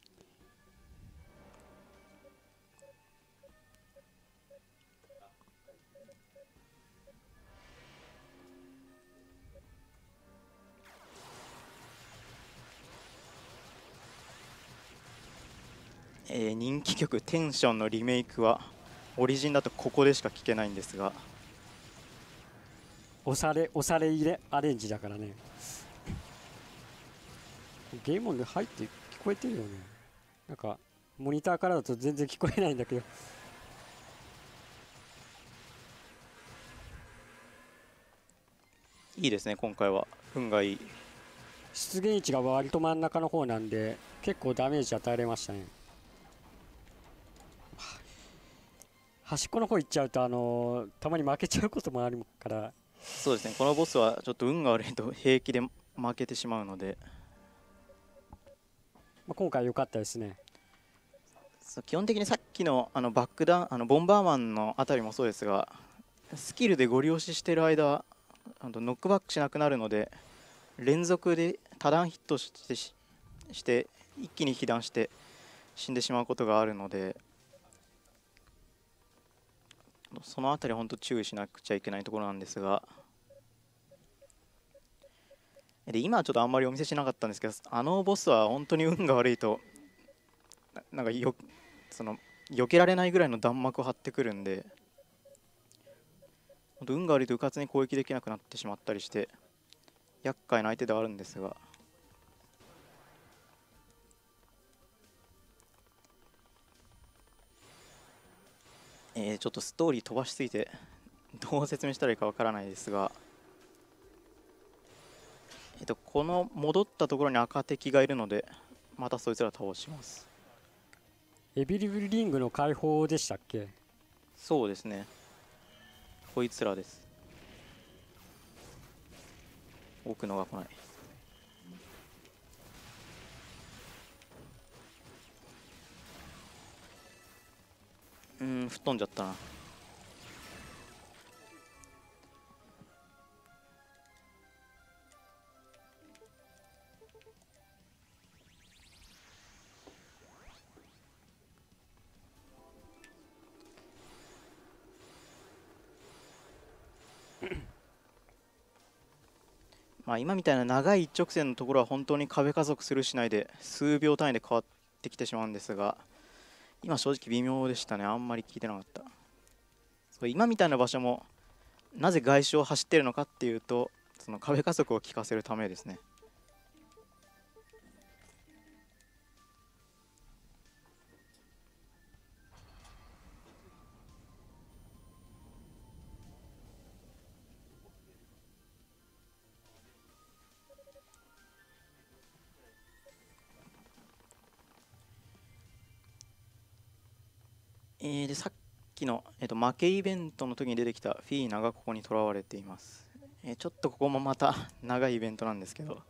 人気曲「テンション」のリメイクはオリジンだとここでしか聴けないんですが、 おしゃれ入れアレンジだからね。ゲーム音で入って聞こえてるよね。なんかモニターからだと全然聞こえないんだけど。 いいですね、今回は運がいい。 出現位置が割と真ん中の方なんで結構ダメージ与えられましたね。端っこの方行っちゃうとたまに負けちゃうこともあるから。 そうですね、このボスはちょっと運が悪いと平気で負けてしまうので、 今回良かったですね。 基本的にさっきのバックダウン、ボンバーマンのあたりもそうですが、スキルでご利用ししている間はノックバックしなくなるので、連続で多段ヒットして一気に被弾して死んでしまうことがあるので、そのあたり本当注意しなくちゃいけないところなんですが、で今はちょっとあんまりお見せしなかったんですけど、ボスは本当に運が悪いとなんか避けられないぐらいの弾幕を張ってくるんで、本当運が悪いとうかつに攻撃できなくなってしまったりして厄介な相手ではあるんですが、ちょっとストーリー飛ばしすぎてどう説明したらいいかわからないですが、この戻ったところに赤敵がいるので、またそいつら倒します。 エビリブルリングの解放でしたっけ？ そうですね、こいつらです。奥のが来ない。吹っ飛んじゃったな。今みたいな長い一直線のところは本当に壁加速するしないで数秒単位で変わってきてしまうんですが、今正直微妙でしたね。あんまり聞いてなかった。そう、今みたいな場所もなぜ外周を走っているのかっていうと、その壁加速を効かせるためですね。でさっきの、負けイベントの時に出てきたフィーナがここにとらわれています。ちょっとここもまた長いイベントなんですけど、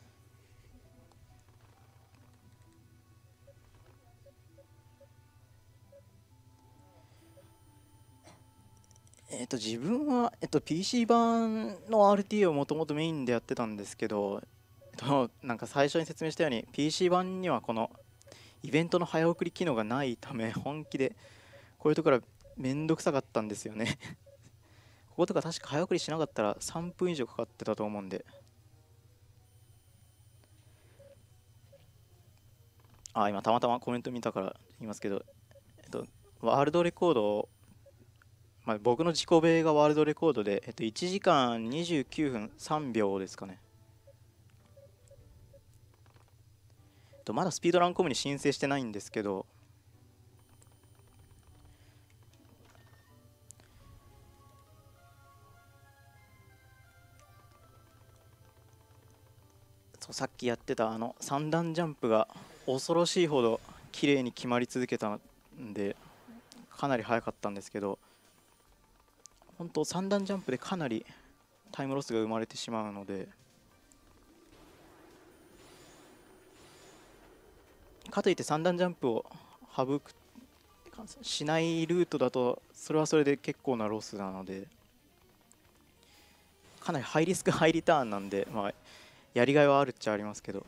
自分は、PC 版の RTA をもともとメインでやってたんですけど、なんか最初に説明したように PC 版にはこのイベントの早送り機能がないため、本気でこういうところはめんどくさかったんですよねこことか確か早送りしなかったら3分以上かかってたと思うんで。今たまたまコメント見たから言いますけど、ワールドレコードを、僕の自己ベがワールドレコードで、1時間29分3秒ですかね。まだスピードランコムに申請してないんですけど、さっきやってた3段ジャンプが恐ろしいほど綺麗に決まり続けたんで、かなり速かったんですけど、本当3段ジャンプでかなりタイムロスが生まれてしまうので、かといって3段ジャンプを省くしないルートだとそれはそれで結構なロスなので、かなりハイリスクハイリターンなんで、まあ、やりがいはあるっちゃありますけど。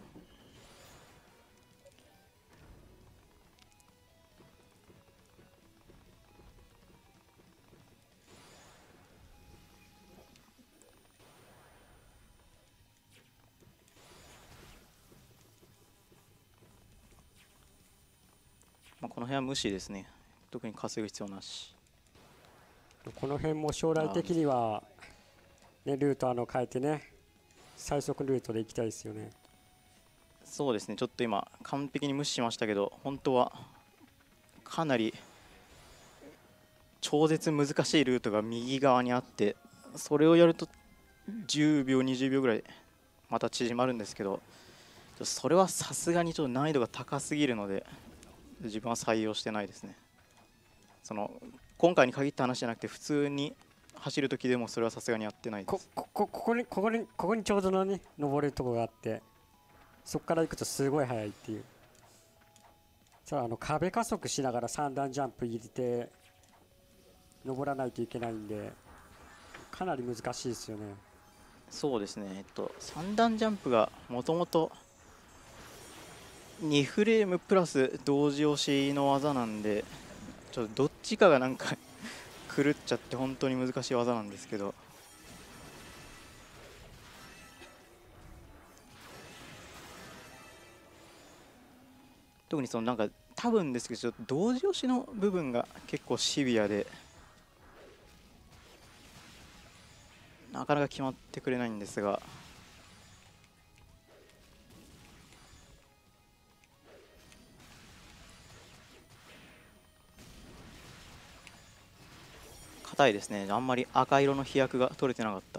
まあ、この辺は無視ですね。特に稼ぐ必要なし。 この辺も将来的には、ね、ルート変えてね、最速ルートで行きたいですよね。 そうですね、ちょっと今完璧に無視しましたけど、本当はかなり超絶難しいルートが右側にあって、それをやると10秒20秒ぐらいまた縮まるんですけど、それはさすがにちょっと難易度が高すぎるので自分は採用してないですね。今回に限った話じゃなくて、普通に走る時でもそれはさすがにやってないです。 ここにちょうどのね登るとこがあって、そこから行くとすごい速いっていう。さあ壁加速しながら3段ジャンプ入れて登らないといけないんで、かなり難しいですよね。 そうですね、3段ジャンプがもともと2フレームプラス同時押しの技なんで、ちょっとどっちかがなんか狂っちゃって本当に難しい技なんですけど、特になんか多分ですけど、ちょっと同時押しの部分が結構シビアで、なかなか決まってくれないんですが、硬いですね。あんまり赤色の飛躍が取れてなかった。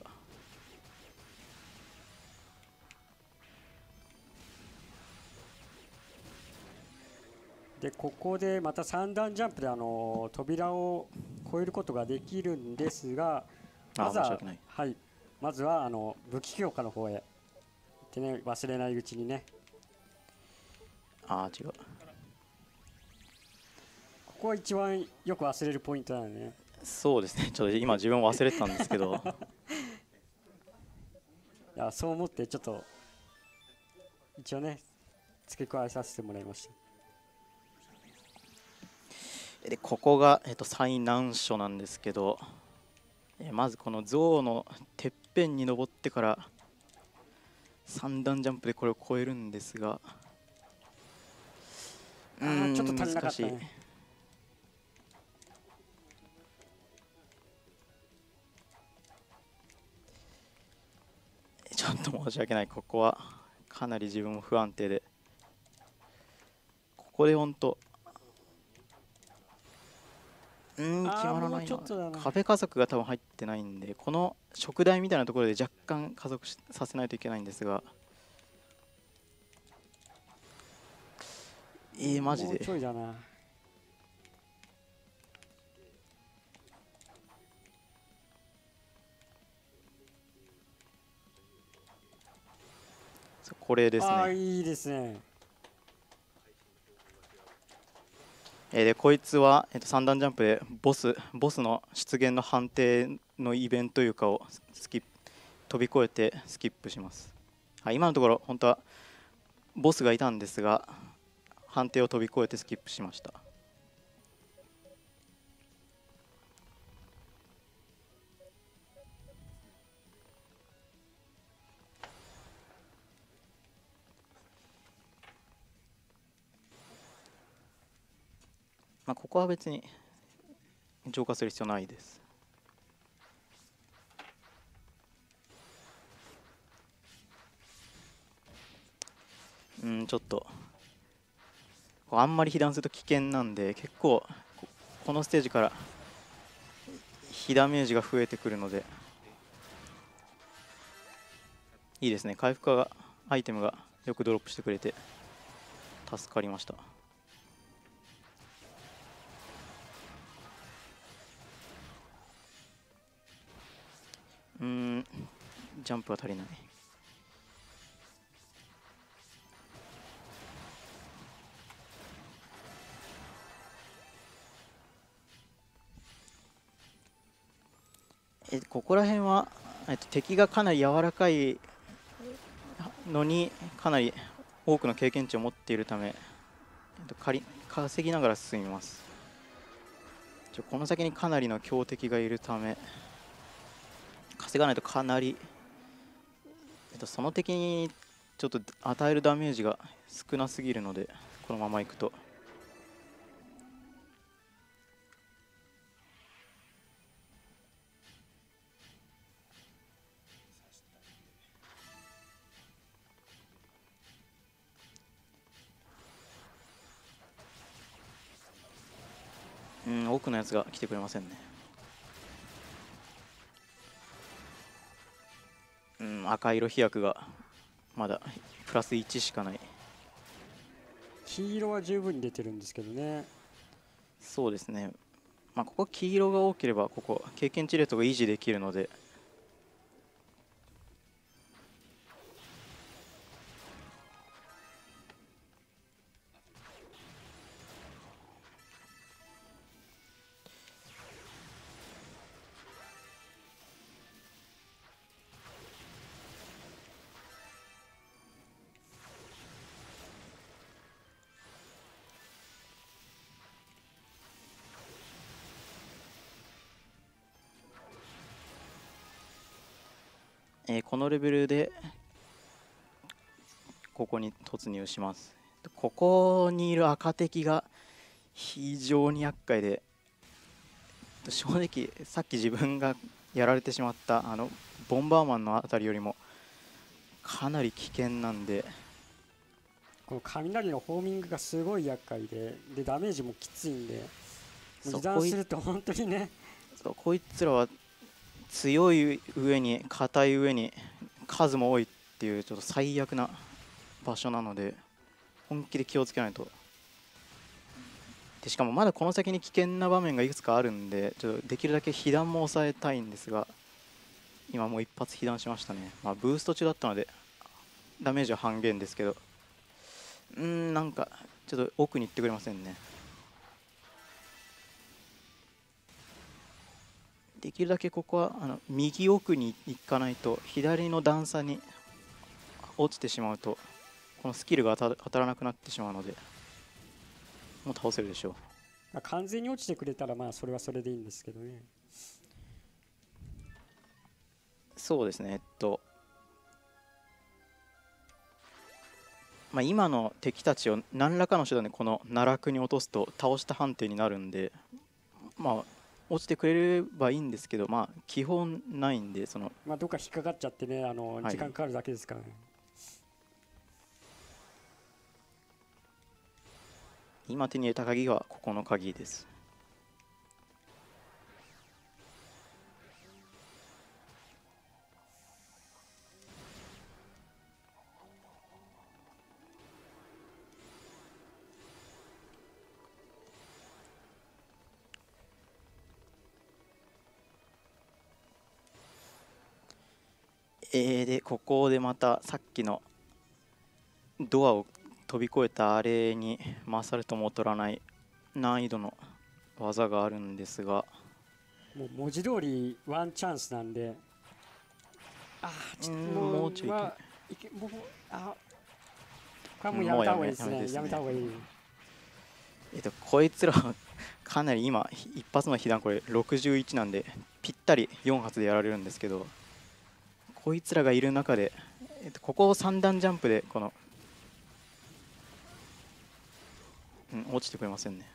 でここでまた3段ジャンプで扉を越えることができるんですが、まずは、はい、まずは武器強化の方へ行ってね、忘れないうちにね。 ああ違う、ここは一番よく忘れるポイントだよね。 そうですね、ちょっと今自分忘れてたんですけどいやそう思ってちょっと一応ね付け加えさせてもらいました。 でここが、最難所なんですけど、まずこの象のてっぺんに登ってから3段ジャンプでこれを越えるんですが、 ちょっと足りなかったね。 ちょっと申し訳ない。ここはかなり自分も不安定で、ここで本当決まらないな。壁加速が多分入ってないんで、この食台みたいなところで若干加速させないといけないんですが、マジで。 ちょいだな。 これですね。 いいですね。 でこいつは、3段ジャンプでボスの出現の判定のイベントというかを飛び越えてスキップします。今のところ本当はボスがいたんですが、判定を飛び越えてスキップしました。ここは別に浄化する必要ないです。ちょっとあんまり被弾すると危険なんで、結構このステージから被ダメージが増えてくるので、いいですね。回復アイテムがよくドロップしてくれて助かりました。ジャンプは足りない。 ここら辺は、敵がかなり柔らかいのにかなり多くの経験値を持っているため、稼ぎながら進みます。この先にかなりの強敵がいるため稼がないとかなり、その敵にちょっと与えるダメージが少なすぎるので、このままいくと。多くのやつが来てくれませんね。赤色飛躍がまだプラス1しかない。 黄色は十分に出てるんですけどね。 そうですね。ここ黄色が多ければここ経験値レートが維持できるので、このレベルでここに突入します。ここにいる赤敵が非常に厄介で、正直さっき自分がやられてしまったボンバーマンのあたりよりもかなり危険なんで、 この雷のホーミングがすごい厄介でダメージもきついんで、油断すると本当にね。 こいつらは強い上に硬い上に数も多いっていうちょっと最悪な場所なので、本気で気をつけないと。でしかもまだこの先に危険な場面がいくつかあるんで、ちょっとできるだけ被弾も抑えたいんですが、今もう一発被弾しましたね。ブースト中だったのでダメージは半減ですけど、なんかちょっと奥に行ってくれませんね。できるだけここは右奥に行かないと、左の段差に落ちてしまうとこのスキルが当たらなくなってしまうので、もう倒せるでしょう。 完全に落ちてくれたらそれはそれでいいんですけどね。 そうですね。今の敵たちを何らかの手段でこの奈落に落とすと倒した判定になるんで、落ちてくれればいいんですけど、基本ないんで、 どっか引っかかっちゃってね、時間かかるだけですからね。 今手に入れた鍵はここの鍵です。でここでまたさっきのドアを飛び越えたあれに勝るとも劣らない難易度の技があるんですが、 もう文字通りワンチャンスなんで、ちょっともうちょいこれはもうやめた方がいいですね。やめた方がいい。 こいつらかなり今一発の被弾これ61なんでぴったり4発でやられるんですけど、こいつらがいる中で、ここを3段ジャンプで落ちてくれませんね。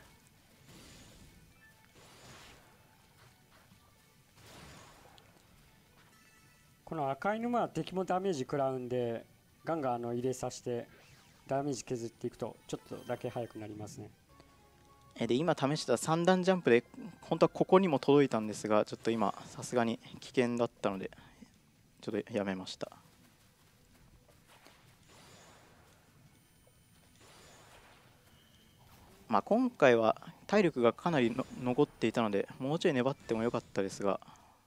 この赤い沼は敵もダメージ食らうんで、ガンガン入れさせてダメージ削っていくとちょっとだけ速くなりますね。 で今試した3段ジャンプで本当はここにも届いたんですが、ちょっと今さすがに危険だったのでちょっとやめました。今回は体力がかなり残っていたのでもうちょい粘ってもよかったですが、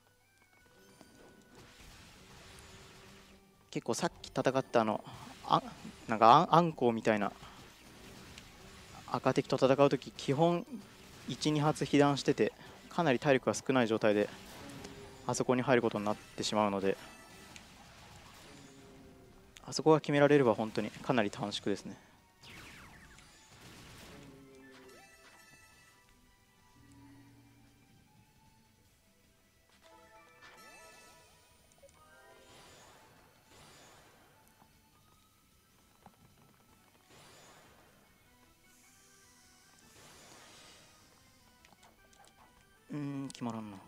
結構さっき戦ったなんかアンコウみたいな赤敵と戦うとき基本 1,2 発被弾しててかなり体力が少ない状態であそこに入ることになってしまうので、あそこが決められれば本当にかなり短縮ですね。決まらんな。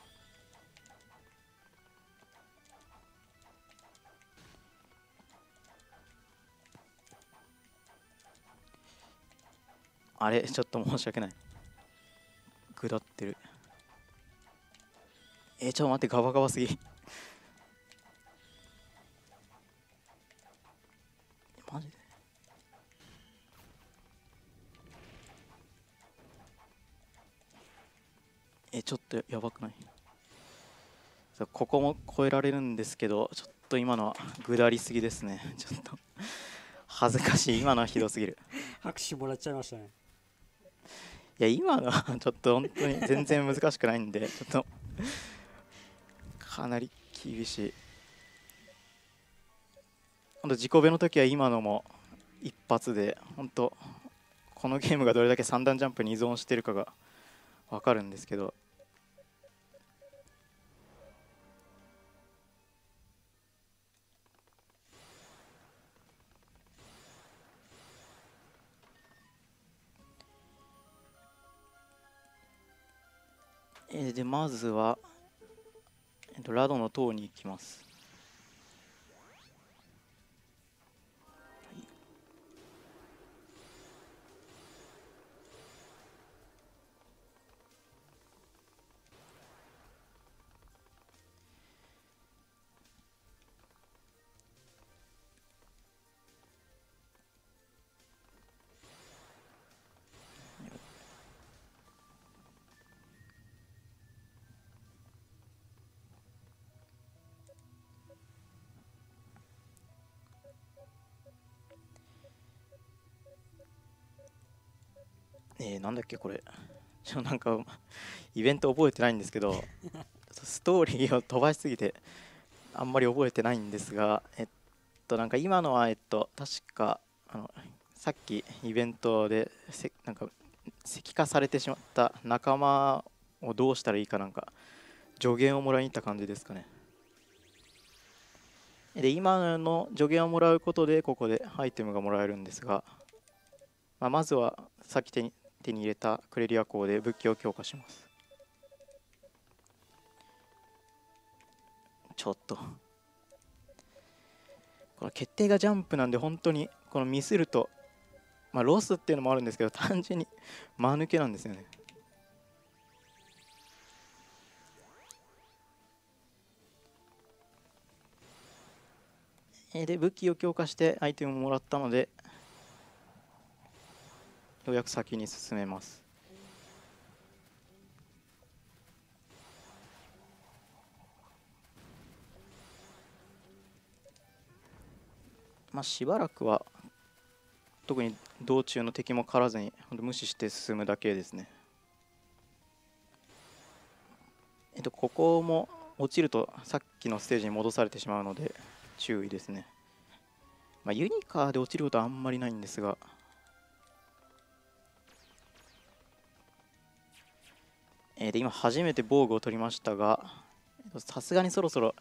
あれちょっと申し訳ない。下ってる。ちょっと待って、ガバガバすぎ。マジでちょっとやばくない？ここも超えられるんですけど、ちょっと今のは下りすぎですね。ちょっと恥ずかしい。今のはひどすぎる。 拍手もらっちゃいましたね。 いや、今のはちょっと本当に全然難しくないんで、ちょっとかなり厳しい。本当自己ベの時は今のも一発で、本当このゲームがどれだけ三段ジャンプに依存してるかが分かるんですけど、でまずは、ラドの塔に行きます。なんだっけこれ。なんかイベント覚えてないんですけど、ストーリーを飛ばしすぎてあんまり覚えてないんですが、なんか今のは確かさっきイベントでなんか石化されてしまった仲間をどうしたらいいかなんか助言をもらいに行った感じですかね。で今の助言をもらうことでここでアイテムがもらえるんですが、まずはさっき手に入れたクレリア港で武器を強化します。ちょっとこの決定がジャンプなんで本当にこのミスると、ロスっていうのもあるんですけど単純に間抜けなんですよね。で武器を強化してアイテムをもらったのでようやく先に進めます。しばらくは特に道中の敵も狩らずに無視して進むだけですね。ここも落ちるとさっきのステージに戻されてしまうので注意ですね。ユニカーで落ちることはあんまりないんですが、で今初めて防具を取りましたが、さすがにそろそろ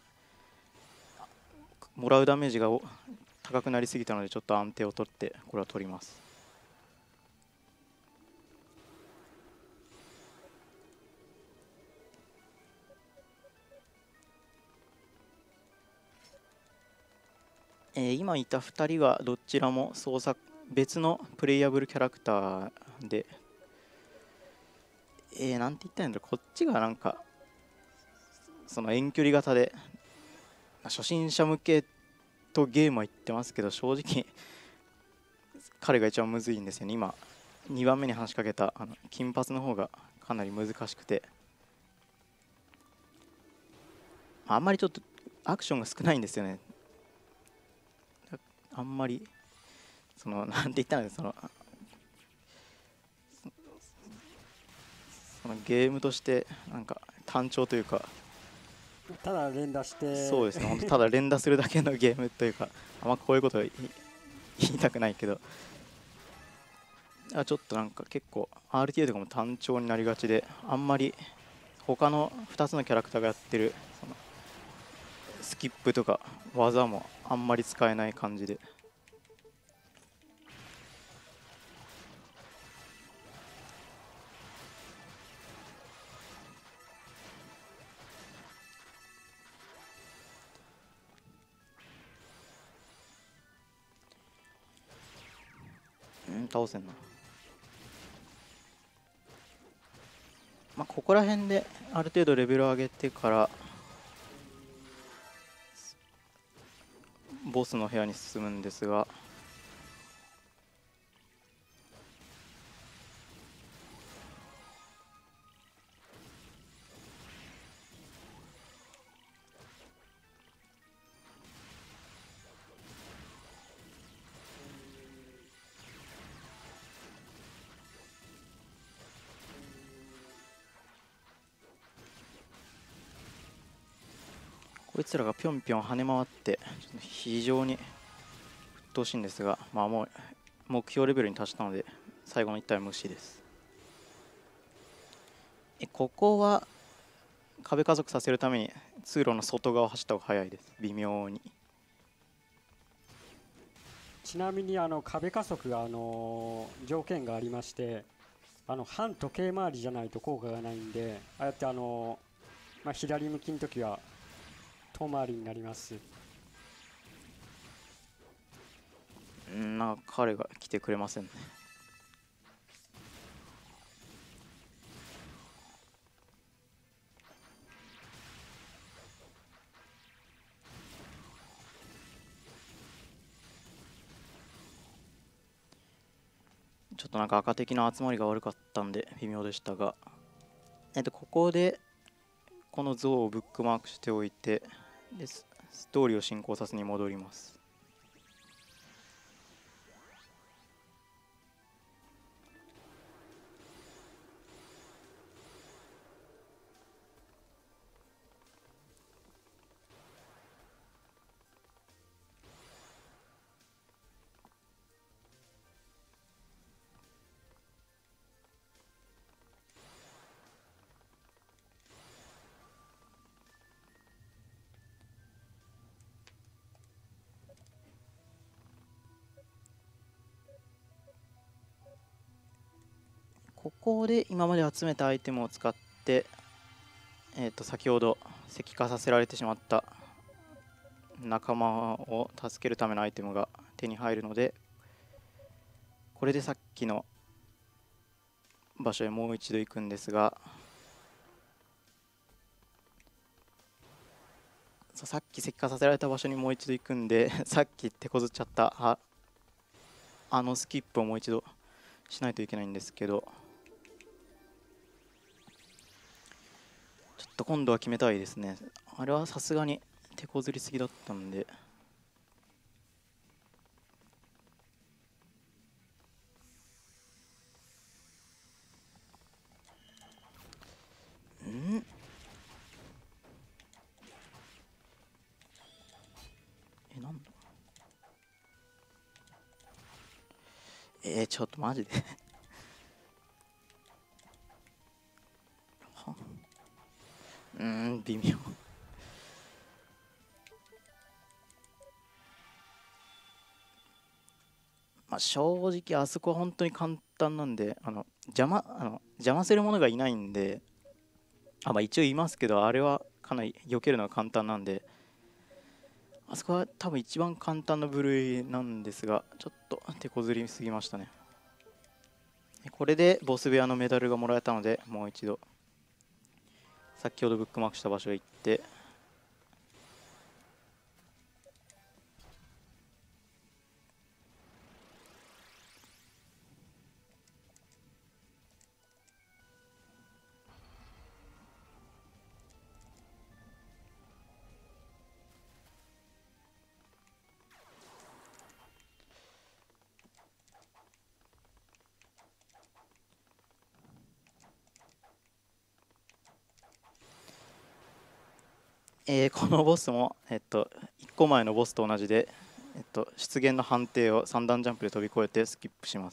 もらうダメージが高くなりすぎたのでちょっと安定を取ってこれは取ります。今いた2人はどちらも操作別のプレイヤブルキャラクターで、なんて言ったらいいんだろう、こっちがなんかその遠距離型で初心者向けとゲームは言ってますけど、正直彼が一番むずいんですよね。今2番目に話しかけた金髪の方がかなり難しくて、あんまりちょっとアクションが少ないんですよね。あんまりなんて言ったらいいんだろう、そのゲームとしてなんか単調というか、 ただ連打して。 そうですね、本当ただ連打するだけのゲームというか、あんまこういうこと言いたくないけど、ちょっとなんか結構 RTA とかも単調になりがちで、あんまり他の2つのキャラクターがやってるそのスキップとか技もあんまり使えない感じで。倒せんな。まあ、ここら辺である程度レベルを上げてからボスの部屋に進むんですが、こいつらがぴょんぴょん跳ね回って非常に鬱陶しいんですが、まあ、もう目標レベルに達したので最後の1体は無視です。ここは壁加速させるために通路の外側を走った方が早いです、微妙に。 ちなみに壁加速が条件がありまして、反時計回りじゃないと効果がないんで、ああやってまあ、左向きの時は遠回りになります。 なんか彼が来てくれませんね。ちょっとなんか赤敵の集まりが悪かったんで微妙でしたが、ここでこの像をブックマークしておいて、でストーリーを進行させに戻ります。ここで今まで集めたアイテムを使って、先ほど石化させられてしまった仲間を助けるためのアイテムが手に入るので、これでさっきの場所へもう一度行くんですが、さっき石化させられた場所にもう一度行くんでさっき手こずっちゃったあのスキップをもう一度しないといけないんですけど、ちょっと今度は決めたいですね。あれはさすがに手こずりすぎだったんで。なんだちょっとマジで微妙。まあ正直あそこは本当に簡単なんで、邪魔するものがいないんで、まあ一応いますけど、あれはかなり避けるのが簡単なんで、あそこは多分一番簡単な部類なんですが、ちょっと手こずりすぎましたね。これでボス部屋のメダルがもらえたので、もう一度先ほどブックマークした場所へ行って、 このボスも、1個前のボスと同じで、出現の判定を3段ジャンプで飛び越えてスキップします。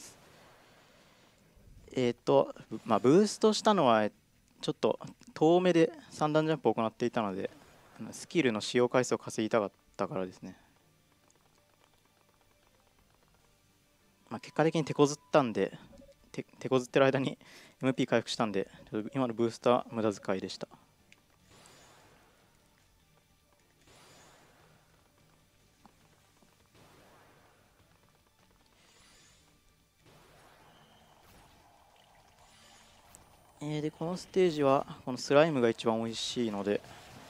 ブーストしたのはちょっと遠目で3段ジャンプを行っていたので、スキルの使用回数を稼ぎたかったからですね。結果的に手こずったんで、手こずってる間に MP 回復したんで、今のブーストは無駄遣いでした。でこのステージはこのスライムが一番美味しいので、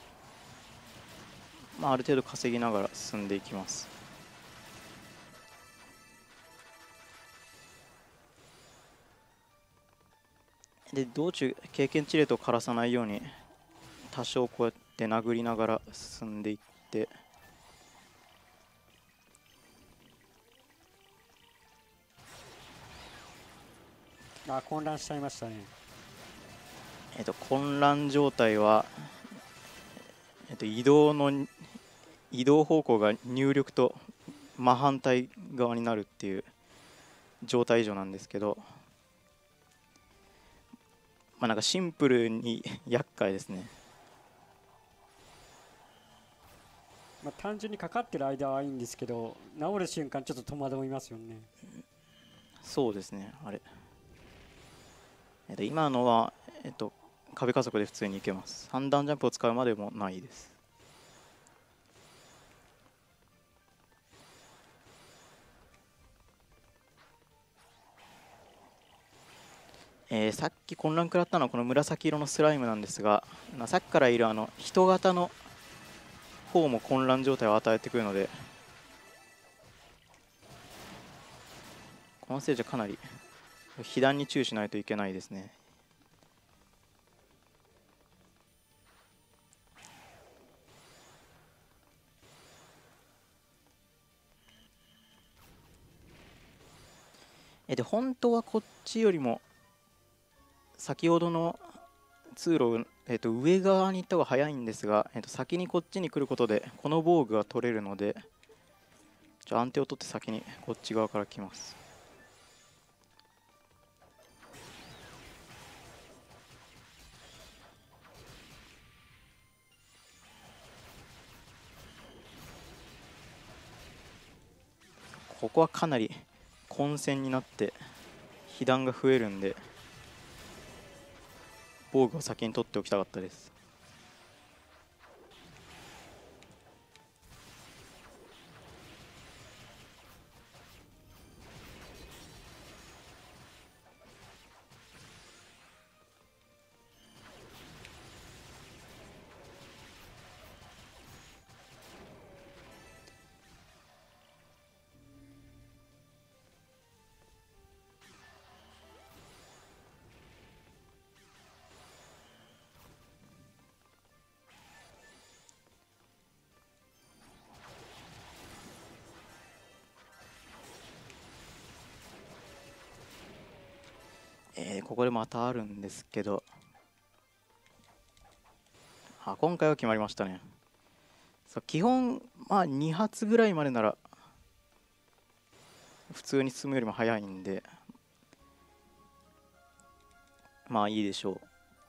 ある程度稼ぎながら進んでいきます。で道中経験値レートを枯らさないように多少こうやって殴りながら進んでいって、 混乱しちゃいましたね。 混乱状態は、移動方向が入力と真反対側になるっていう状態以上なんですけど、なんかシンプルに厄介ですね。 単純にかかってる間はいいんですけど、治る瞬間ちょっと戸惑いますよね。 そうですね。あれ、今のは、壁加速で普通にいけます。3段ジャンプを使うまでもないです。さっき混乱食らったのはこの紫色のスライムなんですが、さっきからいる人型の方も混乱状態を与えてくるので、このステージはかなり被弾に注意しないといけないですね。で本当はこっちよりも先ほどの通路、上側に行った方が早いんですが、先にこっちに来ることでこの防具が取れるので、安定を取って先にこっち側から来ます。ここはかなり混戦になって被弾が増えるんで、防具を先に取っておきたかったです。ここでまたあるんですけど、今回は決まりましたね。基本、2発ぐらいまでなら普通に進むよりも早いんで、いいでしょう。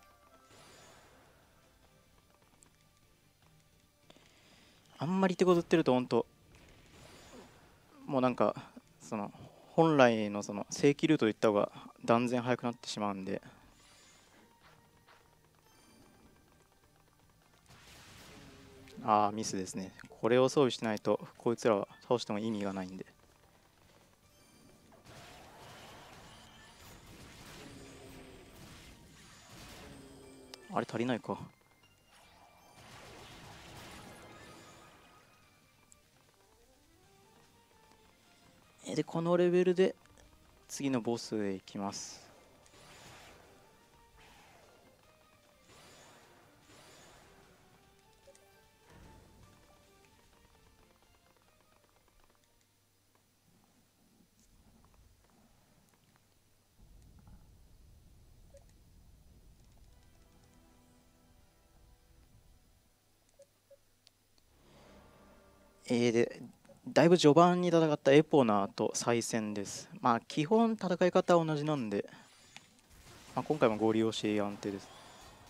あんまり手こずってると本当もうなんか本来の正規ルートで行った方が断然速くなってしまうんで、ミスですね。これを装備しないとこいつらは倒しても意味がないんで。あれ足りないか。でこのレベルで次のボスへ行きます。 でだいぶ序盤に戦ったエポナーと再戦です。まあ基本戦い方は同じなんで、まあ、今回もゴリ押し安定です。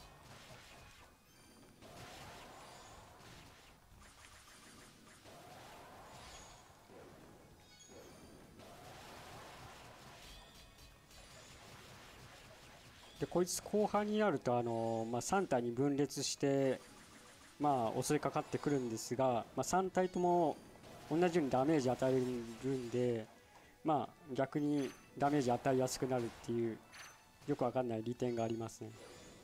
でこいつ後半になると3体に分裂して襲いかかってくるんですが、3体とも同じようにダメージ与えるんで、逆にダメージ与えやすくなるっていうよくわかんない利点がありますね。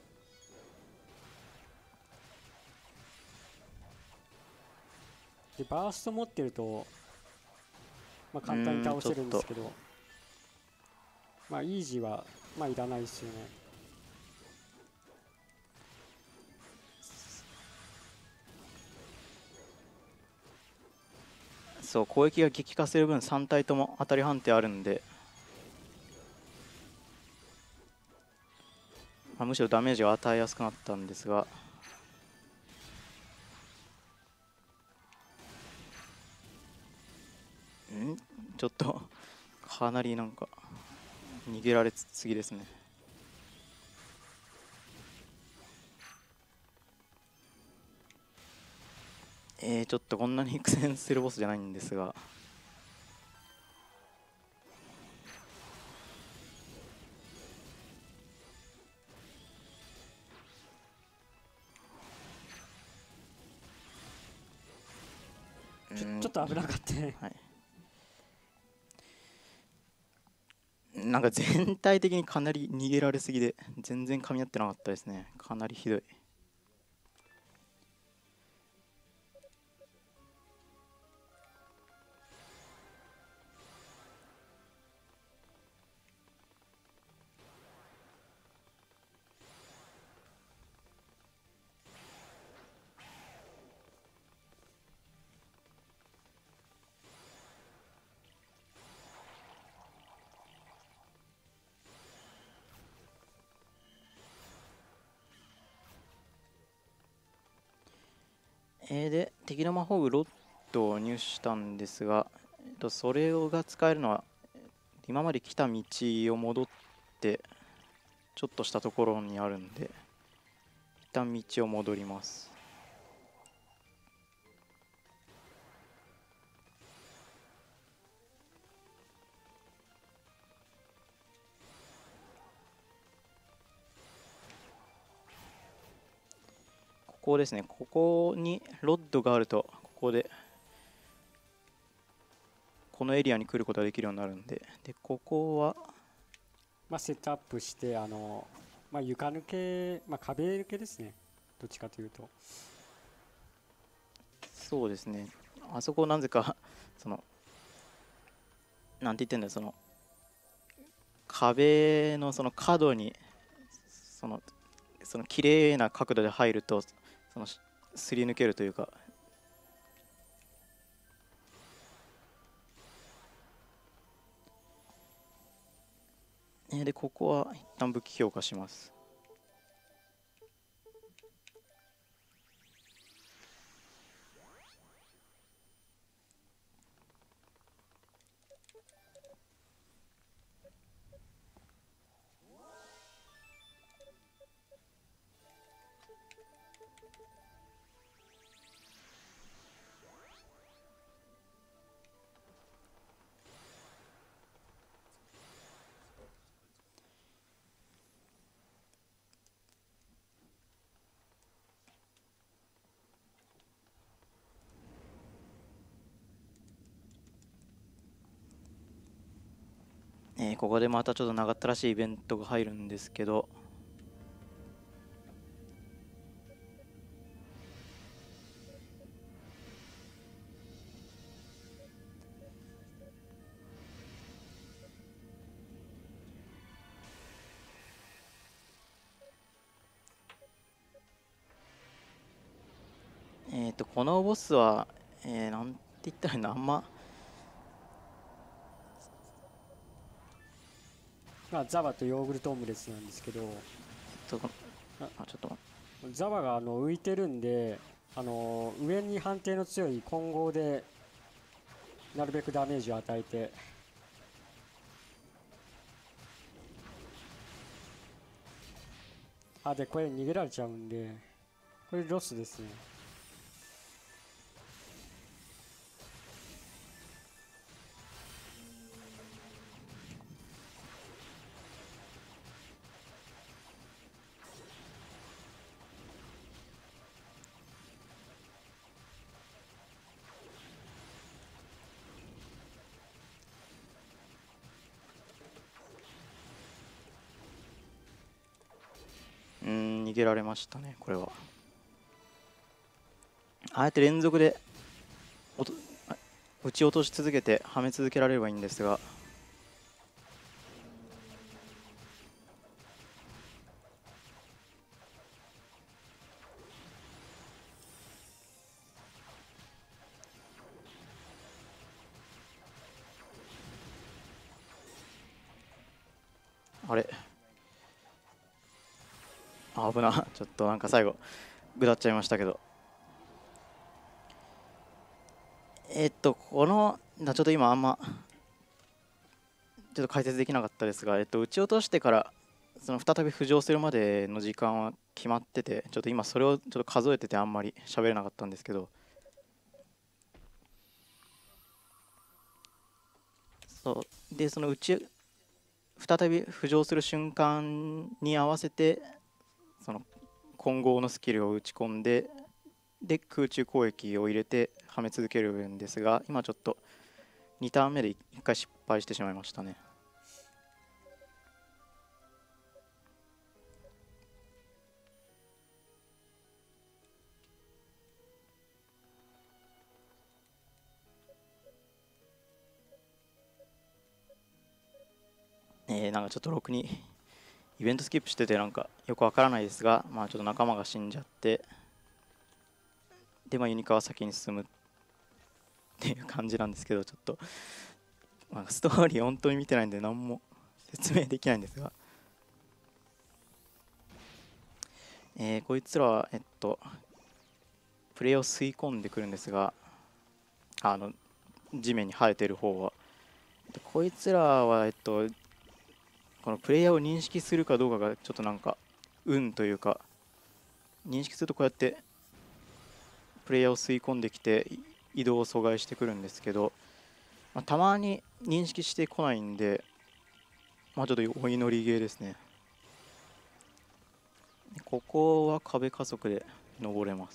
でバースト持ってると、簡単に倒せるんですけど、イージーはいらないですよね。 そう攻撃が激化する分3体とも当たり判定あるんで、むしろダメージを与えやすくなったんですが、ちょっとかなりなんか逃げられすぎですね。ちょっとこんなに苦戦するボスじゃないんですが、 ちょっと危なかったね。 はい、なんか全体的にかなり逃げられすぎで全然噛み合ってなかったですね。かなりひどい。で敵の魔法具ロッドを入手したんですが、それが使えるのは今まで来た道を戻ってちょっとしたところにあるんで、一旦道を戻ります。ここですね。ここにロッドがあると、ここでこのエリアに来ることができるようになるんで、ここはセットアップして床抜け、壁抜けですね、どっちかというと。 そうですね、あそこなぜかそのなんて言ってんだよ、その壁のその角にその綺麗な角度で入るとすり抜けるというか、でここは一旦武器強化します。ここでまたちょっと長ったらしいイベントが入るんですけど、このボスは、なんて言ったらいいの、あんまザバとヨーグルトオムレツなんですけど、 ちょっとザバが浮いてるんで、 上に判定の強い混合でなるべくダメージを与えて、でこれ逃げられちゃうんで、これロスですね。 逃げられましたね、これは。あえて連続で打ち落とし続けてはめ続けられればいいんですが、あれ、危なちょっとなんか最後ぐだっちゃいましたけど、このちょっと今あんまちょっと解説できなかったですが、打ち落としてからその再び浮上するまでの時間は決まってて、ちょっと今それをちょっと数えててあんまり喋れなかったんですけど、そうで、その再び浮上する瞬間に合わせてその混合のスキルを打ち込んで、空中攻撃を入れてはめ続けるんですが、今ちょっと2ターン目で1回失敗してしまいましたね。なんかちょっとろくにイベントスキップしててなんかよくわからないですが、ちょっと仲間が死んじゃって、でユニカは先に進むっていう感じなんですけど、ちょっと、ストーリー本当に見てないんで何も説明できないんですが、こいつらはプレイを吸い込んでくるんですが、地面に生えてる方はこいつらはこのプレイヤーを認識するかどうかがちょっとなんか運というか、認識するとこうやってプレイヤーを吸い込んできて移動を阻害してくるんですけど、たまに認識してこないんで、ちょっとお祈りゲーですね。ここは壁加速で登れます。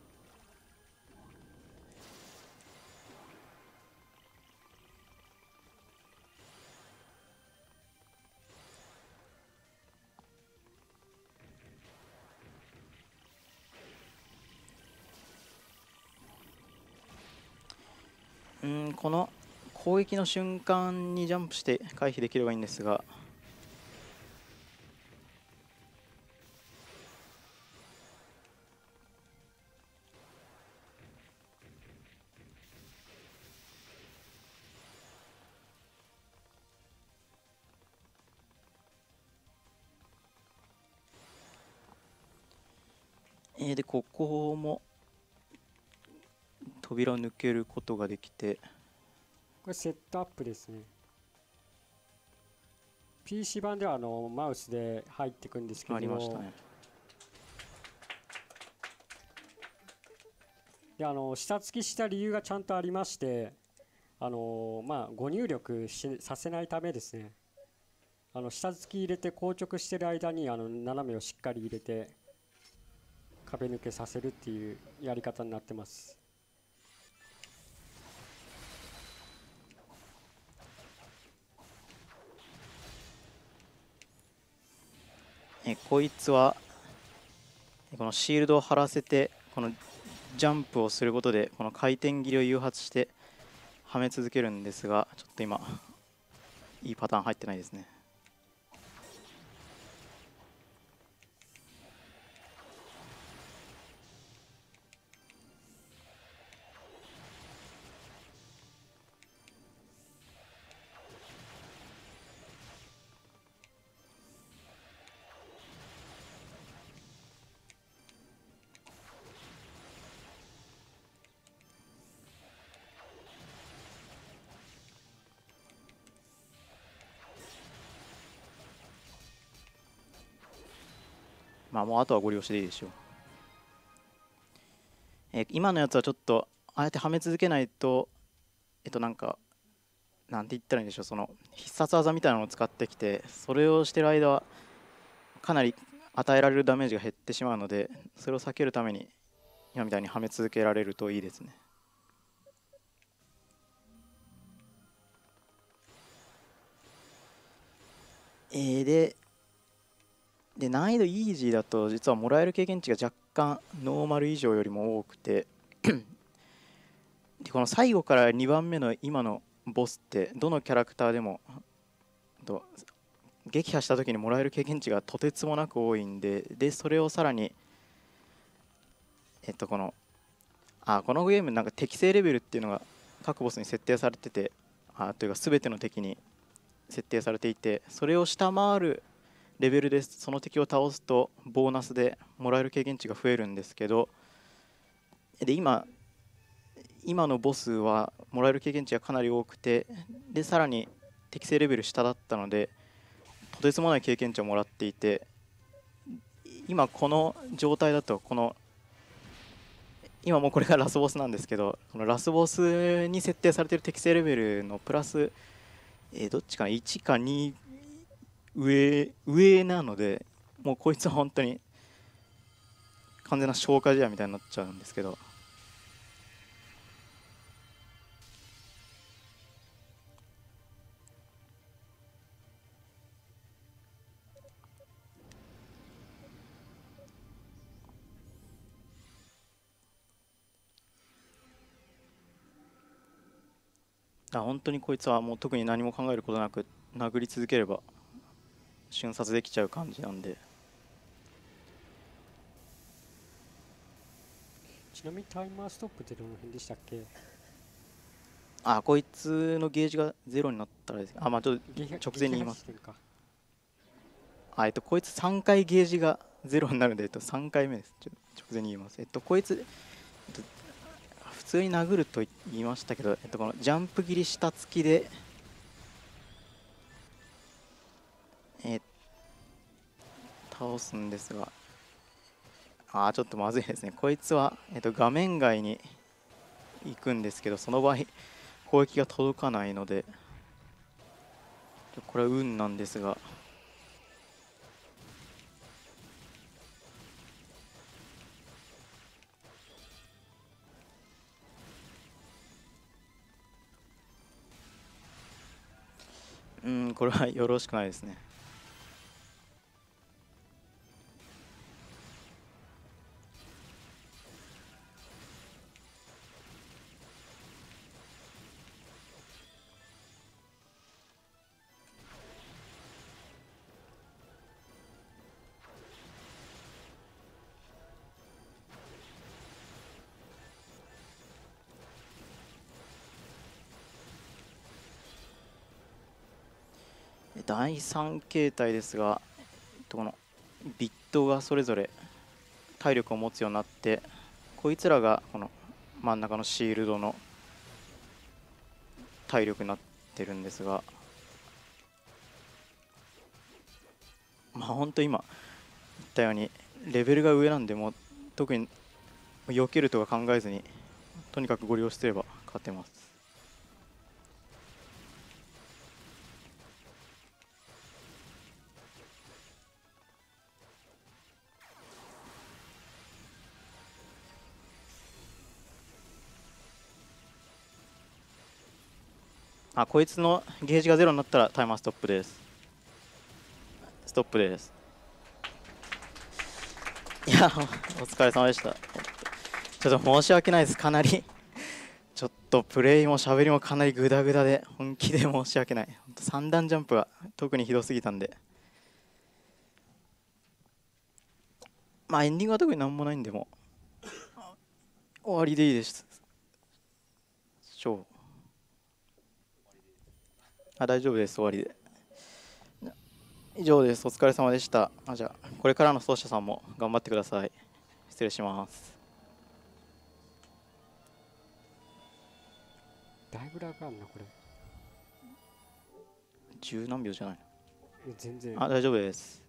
この攻撃の瞬間にジャンプして回避できればいいんですが、でここも扉を抜けることができて、 これセットアップですね。 PC 版ではマウスで入っていくんですけど、 ありましたね。 で下付きした理由がちゃんとありまして、ご入力させないためですね。下付き入れて硬直してる間に斜めをしっかり入れて壁抜けさせるっていうやり方になってます。 こいつはこのシールドを張らせてこのジャンプをすることでこの回転切りを誘発してはめ続けるんですが、ちょっと今いいパターン入ってないですね。 まあもうあとはご利用しでいいでしょう。今のやつはちょっとあえてはめ続けないとなんかなんて言ったらいいんでしょう、その必殺技みたいなのを使ってきて、それをしてる間はかなり与えられるダメージが減ってしまうので、それを避けるために今みたいにはめ続けられるといいですね。で難易度イージーだと実はもらえる経験値が若干ノーマル以上よりも多くてでこの最後から2番目の今のボスってどのキャラクターでも撃破した時にもらえる経験値がとてつもなく多いんで、それをさらにこのゲームなんか適正レベルっていうのが各ボスに設定されてて、というか全ての敵に設定されていて、それを下回るレベルでその敵を倒すとボーナスでもらえる経験値が増えるんですけど、で今のボスはもらえる経験値がかなり多くて、でさらに適正レベル下だったのでとてつもない経験値をもらっていて、今この状態だと今もうこれがラスボスなんですけど、このラスボスに設定されている適正レベルのプラス、どっちかな、1か2上なので、もうこいつは本当に完全な消化試合みたいになっちゃうんですけど、本当にこいつはもう特に何も考えることなく殴り続ければ瞬殺できちゃう感じなんで。 ちなみにタイマーストップってどの辺でしたっけ？ こいつのゲージがゼロになったらですね、まあちょっと直前に言います。こいつ3回ゲージがゼロになるんで、3回目です。直前に言います。こいつ、普通に殴ると言いましたけど、このジャンプ切り下付きで、倒すんですが、ちょっとまずいですね。こいつは、画面外に行くんですけど、その場合攻撃が届かないので、これは運なんですが、これはよろしくないですね。第3形態ですが、このビットがそれぞれ体力を持つようになって、こいつらがこの真ん中のシールドの体力になってるんですが、本当今言ったようにレベルが上なんで、もう特に避けるとか考えずにとにかくご利用すれば勝てます。こいつのゲージがゼロになったらタイマーストップです。ストップです。いや、お疲れ様でした。ちょっと申し訳ないです。かなりちょっとプレイも喋りもかなりグダグダで本気で申し訳ない。3段ジャンプが特にひどすぎたんで、エンディングは特になんもないんで、もう終わりでいいですしょう。大丈夫です。終わりで以上です。お疲れ様でした。じゃあこれからの奏者さんも頑張ってください。失礼します。 だいぶラグあるなこれ。 10何秒じゃないの？ 全然大丈夫です。